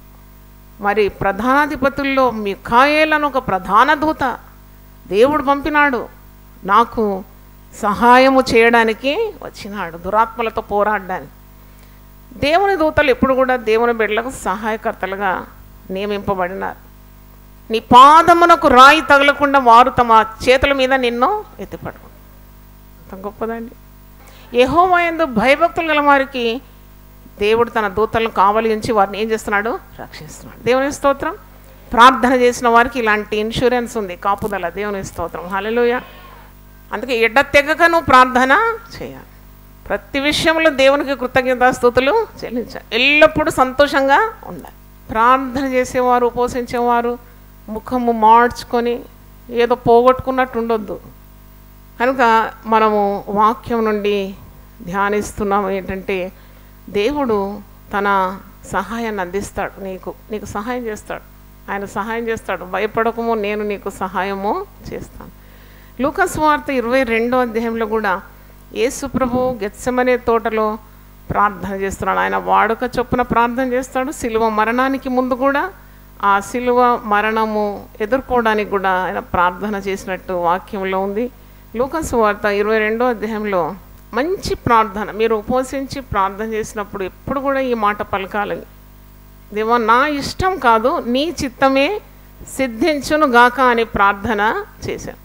మరి ప్రధానాధిపతుల్లో మిఖాయేలను ఒక ప్రధాన దూత దేవుడు పంపినాడు, నాకు సహాయము చేయడానికి వచ్చినాడు, దురాత్మలతో పోరాడడానికి. దేవుని దూతలు ఎప్పుడు కూడా దేవుని బిడ్డలకు సహాయకర్తలుగా నియమింపబడినారు. నీ పాదమునకు రాయి తగలకుండా వారు తమ చేతుల మీద నిన్ను ఎత్తిపడరు. అంత గొప్పదండి. యెహోవా యందు భయభక్తులు గల వారికి దేవుడు తన దూతలను కావలి ఉంచి వారిని ఏం చేస్తున్నాడు, రక్షిస్తున్నాడు. దేవుని స్తోత్రం. ప్రార్థన చేసిన వారికి ఇలాంటి ఇన్సూరెన్స్ ఉంది, కాపుదల. దేవుని స్తోత్రం. హల్లెలూయా. అందుకే ఎడతెగక నువ్వు ప్రార్థన చేయాలి. ప్రతి విషయంలో దేవునికి కృతజ్ఞతాస్తుతులు చెల్లించాలి. ఎల్లప్పుడూ సంతోషంగా ఉండాలి. ప్రార్థన చేసేవారు, ఉపవసించేవారు ముఖము మార్చుకొని ఏదో పోగొట్టుకున్నట్టు ఉండొద్దు. కనుక మనము వాక్యం నుండి ధ్యానిస్తున్నాము ఏంటంటే దేవుడు తన సహాయాన్ని అందిస్తాడు. నీకు సహాయం చేస్తాడు. ఆయన సహాయం చేస్తాడు. భయపడకము, నేను నీకు సహాయము చేస్తాను. లూకా సువార్త 22వ అధ్యాయంలో కూడా యేసు ప్రభువు గెత్సెమనే తోటలో ప్రార్థన చేస్తున్నాడు. ఆయన వాడుక చొప్పున ప్రార్థన చేస్తాడు. సిలువ మరణానికి ముందు కూడా ఆ సిలువ మరణము ఎదుర్కోవడానికి కూడా ఆయన ప్రార్థన చేసినట్టు వాక్యంలో ఉంది. లూకా సువార్త 22వ అధ్యాయంలో మంచి ప్రార్థన. మీరు ఉపవసించి ప్రార్థన చేసినప్పుడు ఎప్పుడు కూడా ఈ మాట పలకాలి, దేవా నా ఇష్టం కాదు నీ చిత్తమే సిద్ధించును గాక అని ప్రార్థన చేశాను.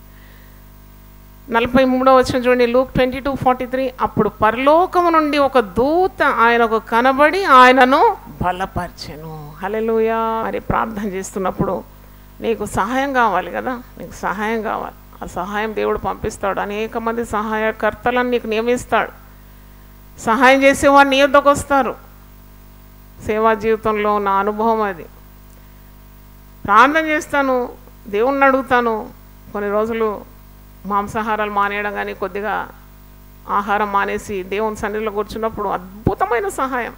43వ వచనం చూడండి, లూక్ 22:43. అప్పుడు పరలోకము నుండి ఒక దూత ఆయనకు కనబడి ఆయనను బలపరచెను. హల్లెలూయా. మరి ప్రార్థన చేస్తున్నప్పుడు నీకు సహాయం కావాలి కదా, నీకు సహాయం కావాలి. ఆ సహాయం దేవుడు పంపిస్తాడు. అనేక మంది సహాయకర్తలను నీకు నియమిస్తాడు. సహాయం చేసేవారు నీ వద్దకు వస్తారు. సేవా జీవితంలో నా అనుభవం అది. ప్రార్థన చేస్తాను, దేవుణ్ణి అడుగుతాను. కొన్ని రోజులు మాంసాహారాలు మానేయడం కానీ కొద్దిగా ఆహారం మానేసి దేవుని సన్నిధిలో కూర్చున్నప్పుడు అద్భుతమైన సహాయం.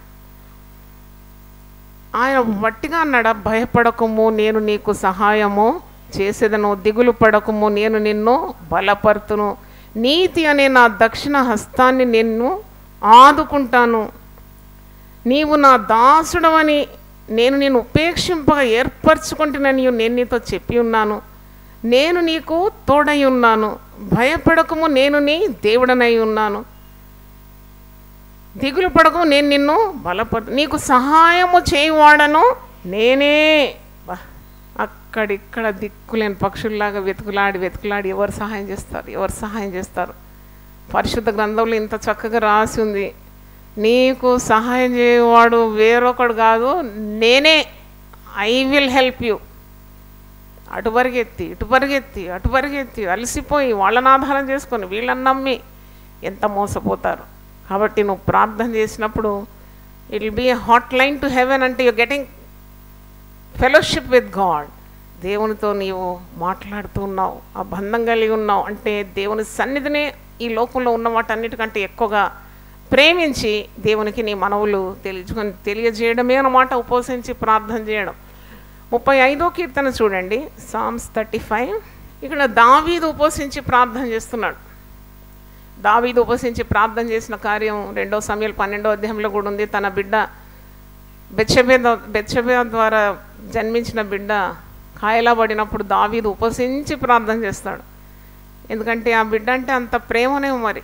ఆయన వట్టిగా అన్నాడా, భయపడకము నేను నీకు సహాయము చేసేదను, దిగులు పడకము నేను నిన్ను బలపరుతును, నీతి అనే నా దక్షిణ హస్తాన్ని నిన్ను ఆదుకుంటాను, నీవు నా దాసుడవని నేను నిన్ను ఉపేక్షింపగా ఏర్పరచుకుంటున్నాను, నేను నీతో చెప్పి ఉన్నాను, నేను నీకు తోడై ఉన్నాను, భయపడకము, నేను నీ దేవుడనై ఉన్నాను, దిగులు పడకము, నేను నిన్ను నీకు సహాయము చేయువాడను నేనే. అక్కడిక్కడ దిక్కులేని పక్షుల్లాగా వెతుకులాడి ఎవరు సహాయం చేస్తారు? పరిశుద్ధ గ్రంథంలో ఇంత చక్కగా రాసి ఉంది, నీకు సహాయం చేయవాడు వేరొకడు కాదు, నేనే. I will help you. అటు పరిగెత్తి అలసిపోయి వాళ్ళని ఆధారం చేసుకొని వీళ్ళని నమ్మి ఎంత మోసపోతారు. కాబట్టి నువ్వు ప్రార్థన చేసినప్పుడు it will be a hotline to heaven, అంటే you getting fellowship with God. దేవునితో నీవు మాట్లాడుతూ ఉన్నావు, ఆ బంధం కలిగి ఉన్నావు అంటే దేవుని సన్నిధిని ఈ లోకంలో ఉన్న వాటన్నిటికంటే ఎక్కువగా ప్రేమించి దేవునికి నీ మనవులు తెలియజేయడమే అన్నమాట ఉపవసించి ప్రార్థన చేయడం. 35వ కీర్తన చూడండి, సామ్స్ 35. ఇక్కడ దావీదు ఉపవసించి ప్రార్థన చేస్తున్నాడు. దావీదు ఉపవసించి ప్రార్థన చేసిన కార్యం 2 సమూయేలు 12వ అధ్యాయంలో కూడా ఉంది. తన బిడ్డ బెత్షెబ ద్వారా జన్మించిన బిడ్డ కాయలాబడినప్పుడు దావీదు ఉపవసించి ప్రార్థన చేస్తాడు. ఎందుకంటే ఆ బిడ్డ అంటే అంత ప్రేమనే. మరి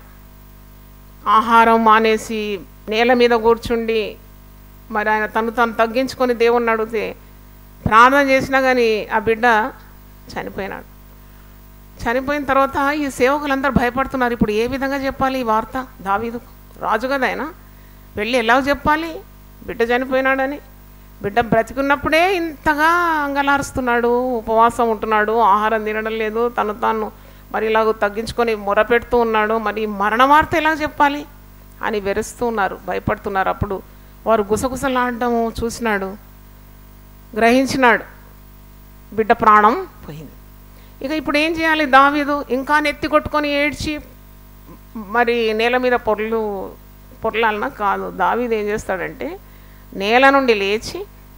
ఆహారం మానేసి నేల మీద కూర్చుండి మరి ఆయన తను తగ్గించుకొని దేవుణ్ణి అడిగితే ప్రార్థన చేసినా కానీ ఆ బిడ్డ చనిపోయినాడు. చనిపోయిన తర్వాత ఈ సేవకులందరూ భయపడుతున్నారు. ఇప్పుడు ఏ విధంగా చెప్పాలి ఈ వార్త? దావీదు రాజు కదా, ఆయన వెళ్ళి ఎలా చెప్పాలి బిడ్డ చనిపోయినాడని? బిడ్డ బ్రతికున్నప్పుడే ఇంతగా అంగలారుస్తున్నాడు, ఉపవాసం ఉంటున్నాడు, ఆహారం తినడం లేదు, తాను మరి ఇలాగ తగ్గించుకొని మొరపెడుతూ ఉన్నాడు, మరి మరణ వార్త ఎలా చెప్పాలి అని వెరుస్తూ ఉన్నారు, భయపడుతున్నారు. అప్పుడు వారు గుసగుసలాడడం చూసినాడు, గ్రహించినాడు బిడ్డ ప్రాణం పోయింది. ఇక ఇప్పుడు ఏం చేయాలి? దావీదు ఇంకా నెత్తి కొట్టుకొని ఏడ్చి మరి నేల మీద పొరలాలన్నా కాదు. దావీదు ఏం చేస్తాడంటే నేల నుండి లేచి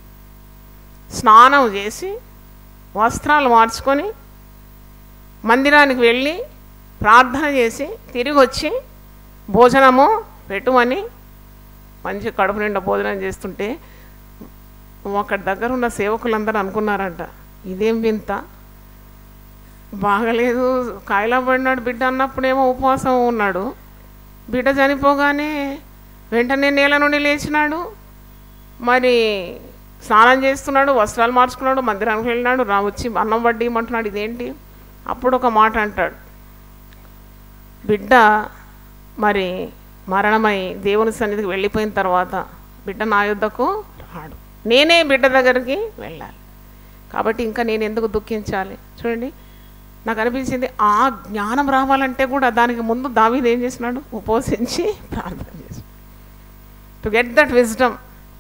స్నానం చేసి వస్త్రాలు మార్చుకొని మందిరానికి వెళ్ళి ప్రార్థన చేసి తిరిగి వచ్చి భోజనము పెట్టుమని మంచి కడుపు నిండా భోజనం చేస్తుంటే అక్కడ దగ్గర ఉన్న సేవకులందరూ అనుకున్నారంట, ఇదేం వింత, బాగలేదు, కాయలా పడినాడు బిడ్డ అన్నప్పుడేమో ఉపవాసం ఉన్నాడు, బిడ్డ చనిపోగానే వెంటనే నేల నుండి లేచినాడు, మరి స్నానం చేస్తున్నాడు, వస్త్రాలు మార్చుకున్నాడు, మందిరానికి వెళ్ళినాడు, వచ్చి అన్నం వడ్డీ ఇమ్మంటున్నాడు, ఇదేంటి? అప్పుడు ఒక మాట అంటాడు, బిడ్డ మరి మరణమై దేవుని సన్నిధికి వెళ్ళిపోయిన తర్వాత బిడ్డ నా యుద్ధకు రాడు, నేనే బిడ్డ దగ్గరికి వెళ్ళాలి, కాబట్టి ఇంకా నేను ఎందుకు దుఃఖించాలి? చూడండి, నాకు అనిపించింది ఆ జ్ఞానం రావాలంటే కూడా దానికి ముందు దావీదు ఏం చేసినాడు? ఉపవసించి ప్రార్థన చేసినాడు టు గెట్ దట్ విజ్డమ్.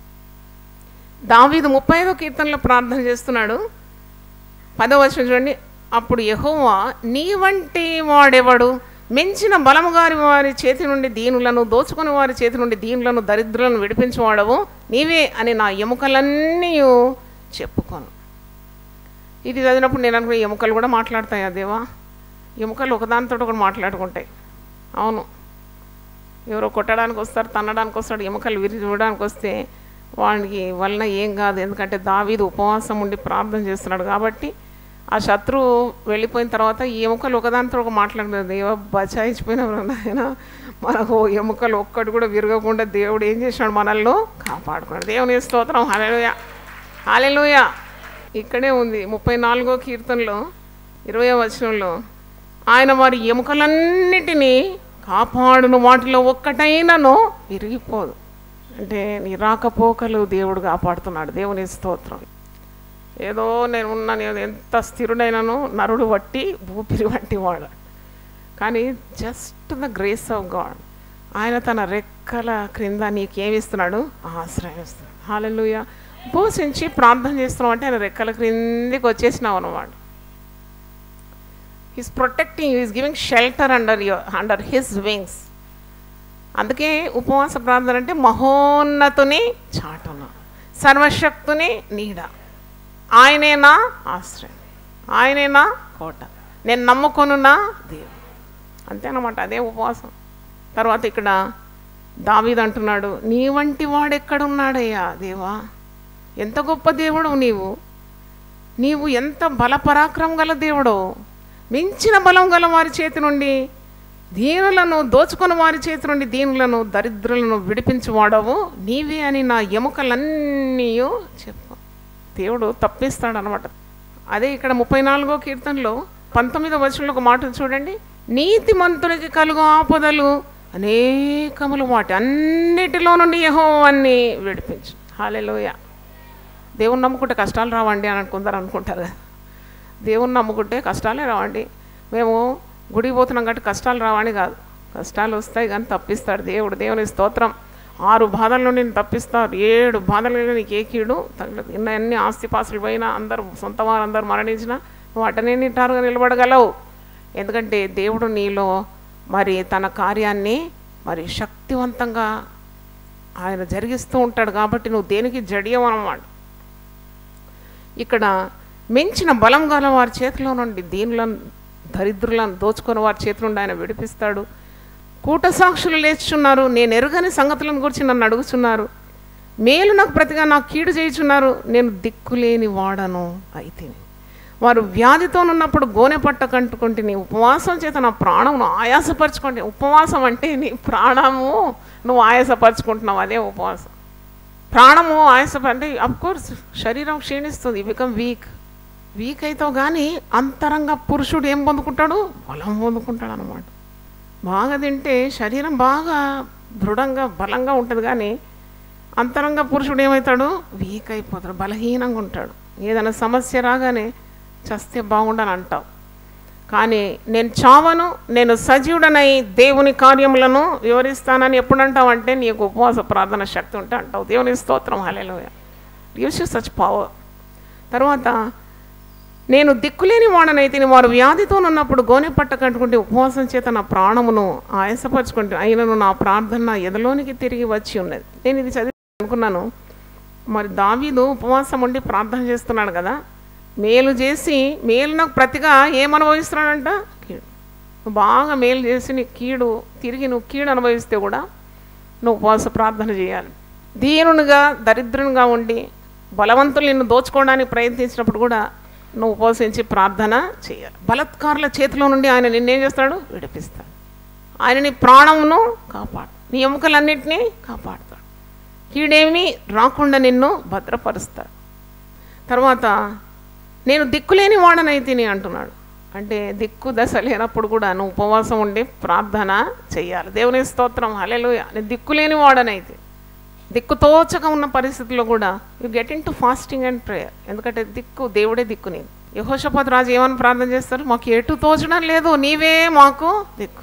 దావీదు 35వ కీర్తనలో ప్రార్థన చేస్తున్నాడు. 10వ వచనం చూడండి, అప్పుడు యెహోవా నీ వంటి వాడెవడు, మించిన బలము గారి వారి చేతి నుండి దీనులను, దోచుకుని వారి చేతి నుండి దీనులను, దరిద్రులను విడిపించేవాడవు నీవే అని నా ఎముకలన్నీ చెప్పుకోను. ఇది చదివినప్పుడు నేను అనుకున్న ఎముకలు కూడా మాట్లాడతాయా దేవా? ఎముకలు ఒకదానితో ఒకటి మాట్లాడుకుంటాయి. అవును, ఎవరో కొట్టడానికి వస్తారు, తన్నడానికి వస్తాడు, ఎముకలు విరిగి చూడడానికి వస్తే వానికి వలన ఏం కాదు. ఎందుకంటే దావీదు ఉపవాసం ఉండి ప్రార్థన చేస్తున్నాడు కాబట్టి ఆ శత్రువు వెళ్ళిపోయిన తర్వాత ఈ ఎముకలు ఒకదానితో ఒక మాట్లాడుతుంది, దేవా బచాయించిపోయిన ఆయన మనకు ఎముకలు ఒక్కటి కూడా విరగకుండా దేవుడు ఏం చేసినాడు? మనల్ని కాపాడుకున్నాడు. దేవుని స్తోత్రం, హల్లెలూయా హల్లెలూయా. ఇక్కడే ఉంది 34వ కీర్తనలో 20వ వచనంలో, ఆయన వారి ఎముకలన్నిటినీ కాపాడును, వాటిలో ఒక్కటైనను విరిగిపోదు. అంటే నీ రాకపోకలు దేవుడు కాపాడుతున్నాడు. దేవుని స్తోత్రం. ఏదో నేను ఎంత స్థిరుడైనను నరుడు వట్టి ఊపిరి వంటి వాడు, కానీ just the grace of God, ఆయన తన రెక్కల క్రింద నీకేమిస్తున్నాడు? ఆశ్రయం ఇస్తున్నాడు. హల్లెలూయా. ఉపవసించి ప్రార్థన చేస్తున్నాం అంటే ఆయన రెక్కల క్రిందికి వచ్చేసినావు అన్నమాట. He's protecting, he's giving shelter under his wings. అందుకే ఉపవాస ప్రార్థన అంటే మహోన్నతుని చాటున, సర్వశక్తుని నీడ, ఆయనే నా ఆశ్రయం, ఆయనే నా కోట, నేను నమ్ముకొనున్నా దేవుడు. అంతేనమాట, అదే ఉపవాసం. తర్వాత ఇక్కడ దావీదు అంటున్నాడు, నీ వంటి వాడు ఎక్కడున్నాడయ్యా దేవా, ఎంత గొప్ప దేవుడు నీవు, నీవు ఎంత బలపరాక్రమం గల దేవుడో, మించిన బలం గల వారి చేతి నుండి దీనులను దోచుకుని వారి చేతి నుండి దీనులను దరిద్రులను విడిపించువాడవు నీవే అని నా ఎముకలన్నీ చెప్పు. దేవుడు తప్పిస్తాడనమాట. అదే ఇక్కడ 34వ కీర్తనలో 19వ వచనంలో ఒక మాట చూడండి. నీతిమంతునికి కలుగు ఆపదలు అనేకములు, వాటి అన్నిటిలో నుండి యెహోవాని విడిపించు. హల్లెలూయా. దేవుని నమ్ముకుంటే కష్టాలు రావండి అని కొందరు అనుకుంటారు కదా. దేవుని నమ్ముకుంటే కష్టాలే రావండి, మేము గుడికి పోతున్నాం కాబట్టి కష్టాలు రావని కాదు. కష్టాలు వస్తాయి కానీ తప్పిస్తాడు దేవుడు. దేవుని స్తోత్రం. 6 బాధల నుండి నేను తప్పిస్తాడు. 7 బాధలు నీకు ఏ కీడు తగలదు. ఎన్ని ఆస్తిపాస్తులు పోయినా, అందరూ సొంత వారందరూ మరణించినా నువ్వు అటనే నిటారుగా నిలబడగలవు. ఎందుకంటే దేవుడు నీలో మరి తన కార్యాన్ని మరి శక్తివంతంగా ఆయన జరిగిస్తూ ఉంటాడు కాబట్టి నువ్వు దేనికి జడియవన్నమాట. ఇక్కడ మించిన బలం గల వారి చేతిలో నుండి దీనులను దరిద్రులను దోచుకొని వారి చేతి నుండి ఆయన విడిపిస్తాడు. కూట సాక్షులు లేచుచున్నారు, నేను ఎరుగని సంగతులను గురించి నన్ను అడుగుచున్నారు. మేలు నాకు ప్రతిగా నాకు కీడు చేయుచున్నారు, నేను దిక్కులేని వాడను అయితే. వారు వ్యాధితోనున్నప్పుడు గోనె పట్ట కంటుకుంటే ఉపవాసం చేత నా ప్రాణమును ఆయాసపరచుకుంటే. ఉపవాసం అంటే నీ ప్రాణము నువ్వు ఆయాసపరచుకుంటున్నావు, అదే ఉపవాసం. ప్రాణము అంటే అఫ్కోర్స్ శరీరం క్షీణిస్తుంది, బికమ్ వీక్ అవుతావు. కానీ అంతరంగ పురుషుడు ఏం పొందుకుంటాడు? బలం పొందుకుంటాడు అన్నమాట. బాగా తింటే శరీరం బాగా దృఢంగా బలంగా ఉంటుంది, కానీ అంతరంగ పురుషుడు ఏమవుతాడు? వీక్ అయిపోతాడు, బలహీనంగా ఉంటాడు. ఏదైనా సమస్య రాగానే చస్తే బాగుండని అంటావు, కానీ నేను చావను, నేను సజీవుడనై దేవుని కార్యములను వివరిస్తానని ఎప్పుడు అంటావు అంటే నీకు ఉపవాస ప్రార్థన శక్తి ఉంటే అంటావు. దేవుని స్తోత్రం. హల్లెలూయా. Gives you such power. తర్వాత నేను దిక్కులేని వాడనైతే వారు వ్యాధితోనున్నప్పుడు గోనె పట్ట కట్టుకుంటే ఉపవాసం చేత నా ప్రాణమును ఆయాసపరచుకుంటే అయినను నా ప్రార్థన ఎదలోనికి తిరిగి వచ్చి ఉన్నది. నేను ఇది చదివి అనుకున్నాను, మరి దావీదు ఉపవాసం ఉండి ప్రార్థన చేస్తున్నాడు కదా, మేలు చేసి మేలు నాకు ప్రతిగా ఏమనుభవిస్తున్నాడంట? కీడు. నువ్వు బాగా మేలు చేసి నీ కీడు తిరిగి నువ్వు కీడు అనుభవిస్తే కూడా నువ్వు ఉపవాస ప్రార్థన చేయాలి. దీనునిగా దరిద్రునిగా ఉండి బలవంతులు నిన్ను దోచుకోవడానికి ప్రయత్నించినప్పుడు కూడా నువ్వు ఉపవసించి ప్రార్థన చేయాలి. బలత్కారుల చేతిలో నుండి ఆయన నిన్నేం చేస్తాడు? విడిపిస్తాడు. ఆయన నీ ప్రాణమును కాపాడు, నీ ఎముకలన్నింటినీ కాపాడుతాడు, కీడేమి రాకుండా నిన్ను భద్రపరుస్తాడు. తర్వాత నేను దిక్కులేని వాడనైతిని అంటున్నాడు. అంటే దిక్కు దశ లేనప్పుడు కూడా నువ్వు ఉపవాసం ఉండి ప్రార్థన చెయ్యాలి. దేవుని స్తోత్రం. హల్లెలూయా. నేను దిక్కులేని వాడనైతే, దిక్కుతోచక ఉన్న పరిస్థితుల్లో కూడా you get into fasting and prayer. ఎందుకంటే దిక్కు దేవుడే దిక్కు. నేను యెహోషాపాతు రాజు ఏమని ప్రార్థన చేస్తారు? మాకు ఎటు తోచడం లేదు, నీవే మాకు దిక్కు.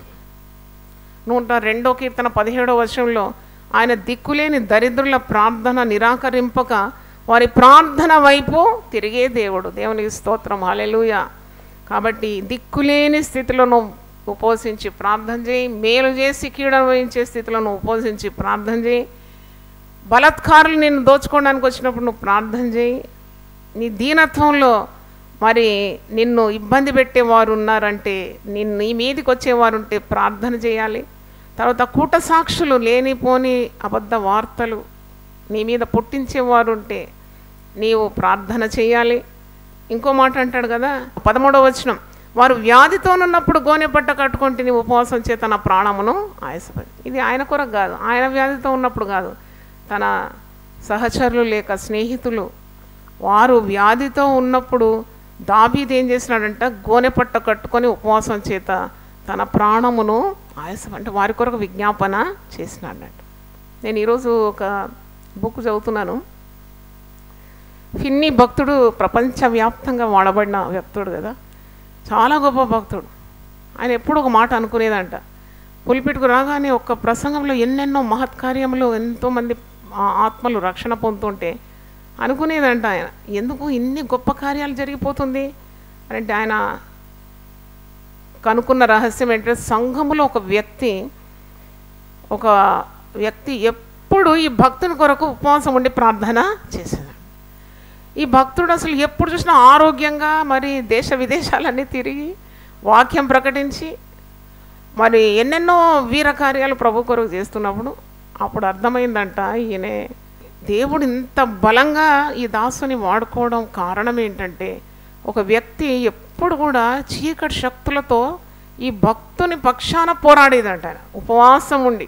102వ కీర్తన 17వ వచనంలో ఆయన దిక్కులేని దరిద్రుల ప్రార్థన నిరాకరింపక వారి ప్రార్థన వైపు తిరిగే దేవుడు. దేవునికి స్తోత్రం. హల్లెలూయా. కాబట్టి దిక్కులేని స్థితిలో నువ్వు ఉపవసించి ప్రార్థన చేయి. మేలు చేసి కీడు అనుభవించే స్థితిలో నువ్వు ఉపవసించి ప్రార్థన చేయి. బలత్కారులు నిన్ను దోచుకోవడానికి వచ్చినప్పుడు నువ్వు ప్రార్థన చేయి. నీ దీనత్వంలో మరి నిన్ను ఇబ్బంది పెట్టేవారు ఉన్నారంటే, నీ మీదకి వచ్చేవారు ఉంటే ప్రార్థన చేయాలి. తర్వాత కూట సాక్షులు లేనిపోని అబద్ధ వార్తలు నీ మీద పుట్టించేవారు ఉంటే నీవు ప్రార్థన చేయాలి. ఇంకో మాట అంటాడు కదా 13వ వచనం, వారు వ్యాధితోనున్నప్పుడు గోనె పట్ట కట్టుకుంటే నీ ఉపవాసం చేత నా ప్రాణమును ఆయాసపడి. ఇది ఆయన కొరకు కాదు, ఆయన వ్యాధితో ఉన్నప్పుడు కాదు, తన సహచరులు లేక స్నేహితులు వారు వ్యాధితో ఉన్నప్పుడు దావీదు ఏం చేసినాడంట? గోనె పట్ట కట్టుకొని ఉపవాసం చేత తన ప్రాణమును ఆయాసం అంటే వారి కొరకు విజ్ఞాపన చేసినాడంట. నేను ఈరోజు ఒక బుక్ చదువుతున్నాను. ఫిన్నీ భక్తుడు ప్రపంచవ్యాప్తంగా వాడబడిన భక్తుడు కదా, చాలా గొప్ప భక్తుడు. ఆయన ఎప్పుడు ఒక మాట అనుకునేదంట, పులిపిటుకు రాగానే ఒక్క ప్రసంగంలో ఎన్నెన్నో మహత్కార్యములు ఎంతోమంది ఆత్మలు రక్షణ పొందుతుంటే అనుకునేదంట ఆయన, ఎందుకు ఇన్ని గొప్ప కార్యాలు జరిగిపోతుంది అంటే ఆయన కనుక్కున్న రహస్యం ఏంటంటే సంఘములో ఒక వ్యక్తి ఎప్పుడు ఈ భక్తుని కొరకు ఉపవాసం ఉండి ప్రార్థన చేసేదాడు. ఈ భక్తుడు అసలు ఎప్పుడు చూసినా ఆరోగ్యంగా మరి దేశ విదేశాలన్నీ తిరిగి వాక్యం ప్రకటించి మరి ఎన్నెన్నో వీర కార్యాలు ప్రభు కొరకు చేస్తున్నప్పుడు అప్పుడు అర్థమైందంట ఈయన దేవుడు ఇంత బలంగా ఈ దాసుని వాడుకోవడం కారణం ఏంటంటే, ఒక వ్యక్తి ఎప్పుడు కూడా చీకటి శక్తులతో ఈ భక్తుని పక్షాన పోరాడేదంట. ఆయన ఉపవాసం ఉండి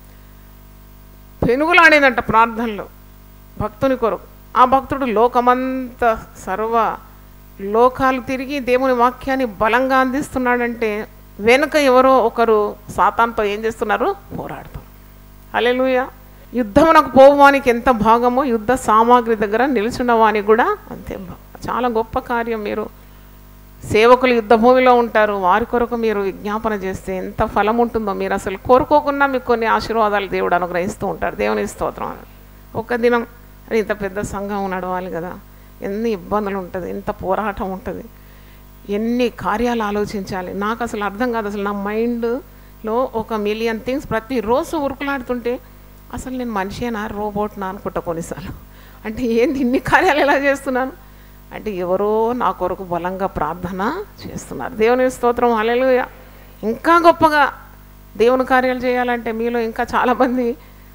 పెనుగులాడేదంట ప్రార్థనలో భక్తుని కొరకు. ఆ భక్తుడు లోకమంతా సర్వ లోకాలు తిరిగి దేవుని వాక్యాన్ని బలంగా అందిస్తున్నాడంటే వెనుక ఎవరో ఒకరు సాతానుతో ఏం చేస్తున్నారు? పోరాడుతారు. హల్లెలూయా. యుద్ధమునకు పోవానికి ఎంత భాగమో యుద్ధ సామాగ్రి దగ్గర నిలుచున్న వానికి కూడా అంతే. చాలా గొప్ప కార్యం. మీరు సేవకులు యుద్ధ భూమిలో ఉంటారు, వారి కొరకు మీరు విజ్ఞాపన చేస్తే ఎంత ఫలం ఉంటుందో. మీరు అసలు కోరుకోకుండా మీకు కొన్ని ఆశీర్వాదాలు దేవుడు అనుగ్రహిస్తూ ఉంటారు. దేవుని స్తోత్రం. ఒక దినం అని ఇంత పెద్ద సంఘం నడవాలి కదా, ఎన్ని ఇబ్బందులు ఉంటుంది, ఎంత పోరాటం ఉంటుంది, ఎన్ని కార్యాలు ఆలోచించాలి. నాకు అసలు అర్థం కాదు. అసలు నా మైండ్లో 1,000,000 థింగ్స్ ప్రతిరోజు ఉరుకులాడుతుంటే అసలు నేను మనిషేనా రోబోట్నా అనుకుంటా కొన్నిసార్లు. అంటే ఏంది ఇన్ని కార్యాలు ఎలా చేస్తున్నాను అంటే ఎవరో నా కొరకు బలంగా ప్రార్థన చేస్తున్నారు. దేవుని స్తోత్రం. హల్లెలూయా. ఇంకా గొప్పగా దేవుని కార్యాలు చేయాలంటే మీలో ఇంకా చాలామంది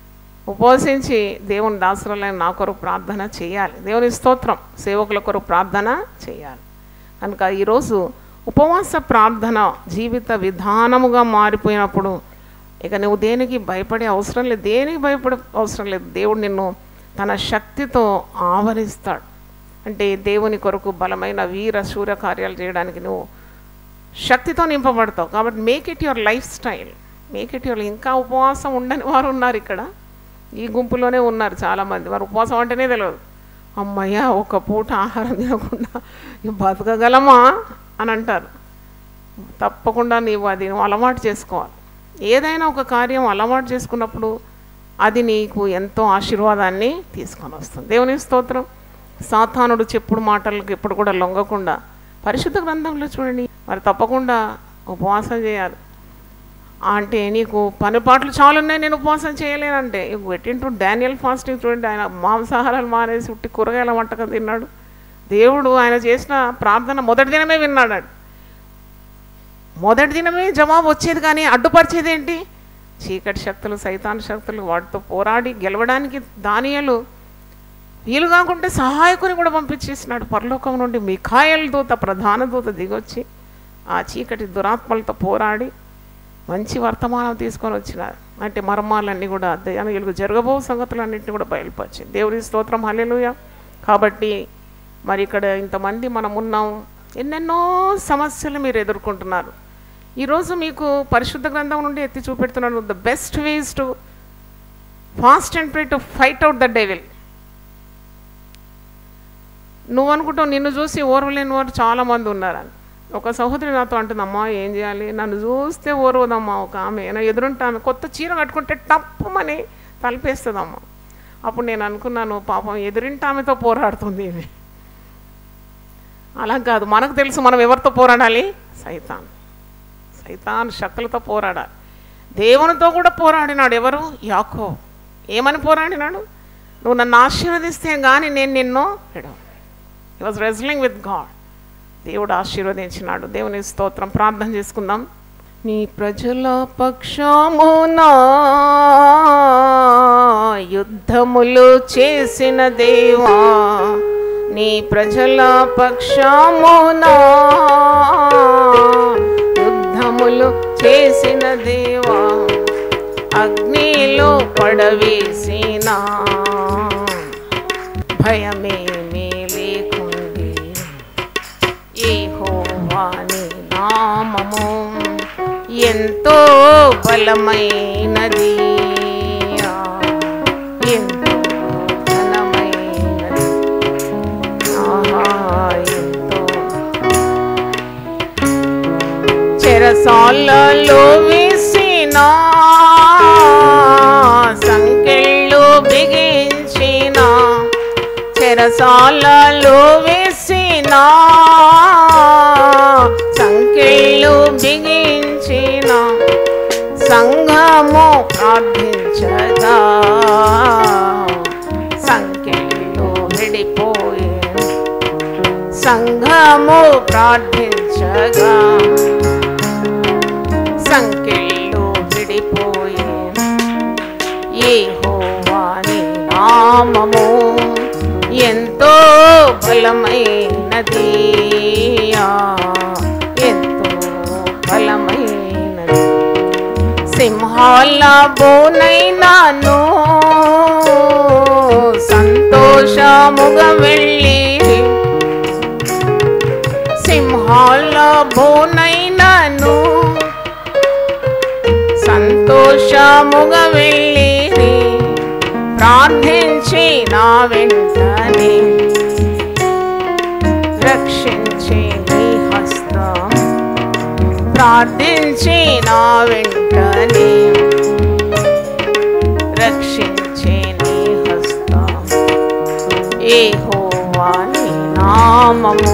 ఉపవసించి దేవుని దాసులైన నా కొరకు ప్రార్థన చేయాలి. దేవుని స్తోత్రం. సేవకుల కొరకు ప్రార్థన చేయాలి. కనుక ఈరోజు ఉపవాస ప్రార్థన జీవిత విధానముగా మారిపోయినప్పుడు ఇక నువ్వు దేనికి భయపడే అవసరం లేదు, దేనికి భయపడే అవసరం లేదు. దేవుడు నిన్ను తన శక్తితో ఆవరిస్తాడు. అంటే దేవుని కొరకు బలమైన వీర శూర కార్యాలు చేయడానికి నువ్వు శక్తితో నింపబడతావు. కాబట్టి make it your lifestyle, make it your. ఇంకా ఉపవాసం ఉండని వారు ఉన్నారు ఇక్కడ, ఈ గుంపులోనే ఉన్నారు చాలామంది. వారు ఉపవాసం అంటేనే తెలియదు. అమ్మయ్య ఒక పూట ఆహారం తినకుండా బతకగలమా అని అంటారు. తప్పకుండా నువ్వు అలవాటు చేసుకోవాలి. ఏదైనా ఒక కార్యం అలవాటు చేసుకున్నప్పుడు అది నీకు ఎంతో ఆశీర్వాదాన్ని తీసుకొని వస్తుంది. దేవుని స్తోత్రం. సాతానుడు చెప్పుడు మాటలకు ఎప్పుడు కూడా లొంగకుండా పరిశుద్ధ గ్రంథంలో చూడండి, మరి తప్పకుండా ఉపవాసం చేయాలి. అంటే నీకు పనిపాట్లు చాలా ఉన్నాయి, నేను ఉపవాసం చేయలేనంటే పెట్టింటూ డానియల్ ఫాస్టింగ్ చూడండి. ఆయన మాంసాహారాలు మానేసి ఉట్టి కూరగాయల వంటకం తిన్నాడు. దేవుడు ఆయన చేసిన ప్రార్థన మొదటి దినమే విన్నాడు. మొదటి దినమే జవాబు వచ్చేది, కానీ అడ్డుపరిచేది ఏంటి? చీకటి శక్తులు, సైతాన్ శక్తులు. వాటితో పోరాడి గెలవడానికి దానియేలు వీలు కాకుంటే సహాయకుని కూడా పంపించేసినాడు. పరలోకం నుండి మిఖాయేలు దూత, ప్రధాన దూత దిగొచ్చి ఆ చీకటి దురాత్మలతో పోరాడి మంచి వర్తమానం తీసుకొని వచ్చినారు. అంటే మర్మాలన్నీ కూడా దానియేలుకు జరగబో సంగతులన్నింటినీ కూడా బయలుపరిచింది. దేవుని స్తోత్రం. హల్లెలూయా. కాబట్టి మరి ఇక్కడ ఇంతమంది మనం ఉన్నాం, ఎన్నెన్నో సమస్యలు మీరు ఎదుర్కొంటున్నారు. ఈరోజు మీకు పరిశుద్ధ గ్రంథం నుండి ఎత్తి చూపెడుతున్నాను. The best ways to fast and pray to fight out the devil. నువ్వు అనుకుంటావు నిన్ను చూసి ఓర్వలేని వారు చాలామంది ఉన్నారని. ఒక సహోదరి నాతో అంటుంది, అమ్మా ఏం చేయాలి, నన్ను చూస్తే ఓర్వదమ్మా. ఒక ఆమె నా ఎదురుంటే ఆమె కొత్త చీర కట్టుకుంటే టప్పుమని తలిపేస్తుందమ్మా. అప్పుడు నేను అనుకున్నాను, పాపం ఎదురింటి ఆమెతో పోరాడుతుంది ఇది. అలా కాదు, మనకు తెలుసు మనం ఎవరితో పోరాడాలి. సైతాన్ శక్తులతో పోరాడాలి. దేవునితో కూడా పోరాడినాడు. ఎవరు? యాకోబు. ఏమని పోరాడినాడు? నువ్వు నన్ను ఆశీర్వదిస్తే కానీ నేను నిన్ను విడవ. He was wrestling with God. దేవుడు ఆశీర్వదించినాడు. దేవుని స్తోత్రం. ప్రార్థన చేసుకుందాం. నీ ప్రజల పక్షమున యుద్ధములు చేసిన దేవా, నీ ప్రజల పక్షమున యుద్ధములు చేసిన దేవా, అగ్నిలో పడవేసిన భయమేమీ లేకుంది. యెహోవా నీ నామము ఎంతో బలమైనది, ఎంతో ఘనమైనది. ఎంతో చెరసాలలో వేసిన సంకెళ్ళు బిగించిన, చెరసాలలో వేసిన సంకెళ్ళు బిగించిన సంఘము ప్రార్థించగా సంకెళ్ళు విడిపోయే, సంఘము ప్రార్థించగా సంకెళ్ళు విడిపోయే. యెహోవా నీ నామము నామము ఎంతో బలమైనది, ఎంతో బలమైనది. సింహాల బోనైనాను సంతోషముగా వెళ్ళి, సింహాల బోనైనాను సంతోషముగా వెళ్ళి, ప్రార్థించి నా వెంటనే రక్షించి నీ హస్తం, ప్రార్థించి నా వెంటనే రక్షించి నీ హస్తం. యెహోవా నీ నామము.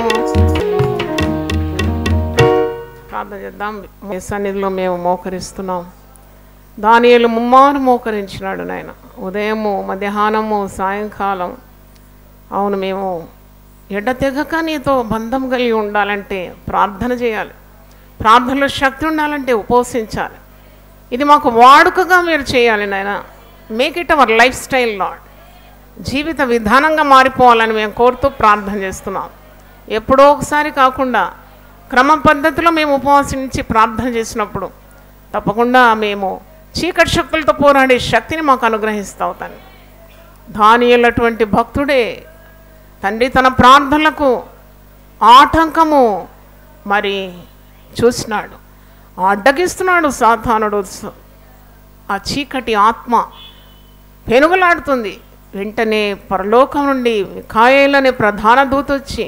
ప్రార్థన చేద్దాం. మీ సన్నిధిలో మేము మోకరిస్తున్నాం. దానియేలు ముమ్మారు మోకరించినాడు నాయన. ఉదయము, మధ్యాహ్నము, సాయంకాలం. అవును, మేము ఎడతెగక నీతో బంధం కలిగి ఉండాలంటే ప్రార్థన చేయాలి. ప్రార్థనలో శక్తి ఉండాలంటే ఉపవసించాలి. ఇది మాకు వాడుకగా మీరు చేయాలి నాయన. Make it our lifestyle Lord. జీవిత విధానంగా మారిపోవాలని మేము కోరుతూ ప్రార్థన చేస్తున్నాం. ఎప్పుడో ఒకసారి కాకుండా క్రమ పద్ధతిలో మేము ఉపవాసించి ప్రార్థన చేసినప్పుడు తప్పకుండా మేము చీకటి శక్తులతో పోరాడే శక్తిని మాకు అనుగ్రహిస్తావు తండ్రి. దానియేలు అటువంటి భక్తుడే తండ్రి. తన ప్రార్థనలకు ఆటంకము మరి చూసినాడు, అడ్డగిస్తున్నాడు సాతానుడు. ఆ చీకటి ఆత్మ పెనుగులాడుతుంది. వెంటనే పరలోకం నుండి మిఖాయేలు అనే ప్రధాన దూత వచ్చి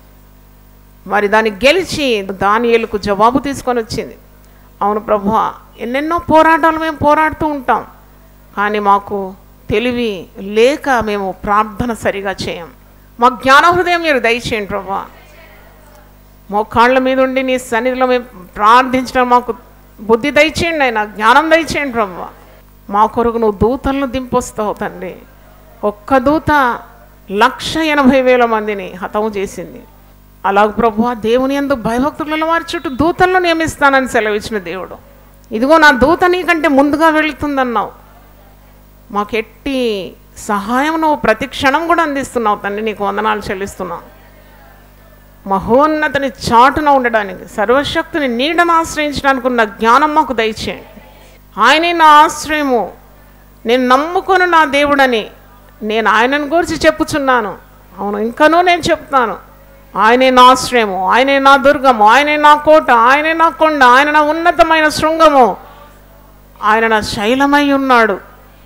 మరి దాన్ని గెలిచి దానియేలుకు జవాబు తీసుకొని వచ్చింది. అవును ప్రభువా, ఎన్నెన్నో పోరాటాలు మేము పోరాడుతూ ఉంటాం, కానీ మాకు తెలివి లేక మేము ప్రార్థన సరిగా చేయం. మా జ్ఞాన హృదయం మీరు దయచేయండి ప్రభువా. మోకాళ్ళ మీద ఉండి నీ సన్నిధిలో మేము ప్రార్థించడం మాకు బుద్ధి దయచేయండి, అయినా జ్ఞానం దయచేయండి ప్రభువా. మా కొరకు నువ్వు దూతలను దింపొస్తావు తండ్రి. ఒక్క దూత 180,000 మందిని హతము చేసింది. అలాగ ప్రభువా, దేవుని యందు భయభక్తుల వారి చుట్టూ దూతలను నియమిస్తానని సెలవిచ్చిన దేవుడు. ఇదిగో నా దూత నీకంటే ముందుగా వెళుతుందన్నావు. మాకు ఎట్టి సహాయం నువ్వు ప్రతి క్షణం కూడా అందిస్తున్నావు తండ్రి. నీకు వందనాలు చెల్లిస్తున్నావు. మహోన్నతని చాటున ఉండడానికి, సర్వశక్తిని నీడను ఆశ్రయించడానికి ఉన్న జ్ఞానం మాకు దయచేయండి. ఆయనే నా ఆశ్రయము, నేను నమ్ముకొని నా దేవుడని నేను ఆయనను గురించి చెప్పుచున్నాను. అవును, ఇంకనూ నేను చెప్తాను. ఆయనే నా ఆశ్రయము, ఆయనే నా దుర్గము, ఆయనే నా కోట, ఆయనే నా కొండ, ఆయన నా ఉన్నతమైన శృంగము, ఆయన నా శైలమై ఉన్నాడు,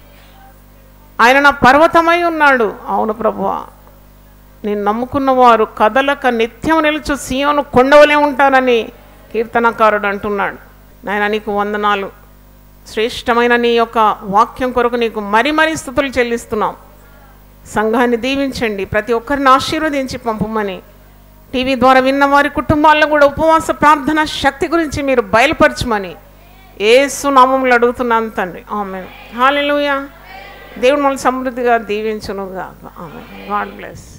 ఆయన నా పర్వతమై ఉన్నాడు. అవును ప్రభువా, నేను నమ్ముకున్న వారు కదలక నిత్యం నిలుచు సీయోను కొండవలే ఉంటానని కీర్తనకారుడు అంటున్నాడు. నాయన నీకు వందనాలు. శ్రేష్టమైన నీ యొక్క వాక్యం కొరకు నీకు మరీ స్తుతులు చెల్లిస్తున్నాం. సంఘాన్ని దీవించండి, ప్రతి ఒక్కరిని ఆశీర్వదించి పంపమని టీవీ ద్వారా విన్న వారి కుటుంబాల్లో కూడా ఉపవాస ప్రార్థన శక్తి గురించి మీరు బయలుపరచమని యేసు నామములో అడుగుతున్నాను తండ్రి. ఆమేన్. హల్లెలూయా. దేవుడు మనల్ని సమృద్ధిగా దీవించునుగాక. ఆమేన్. God bless.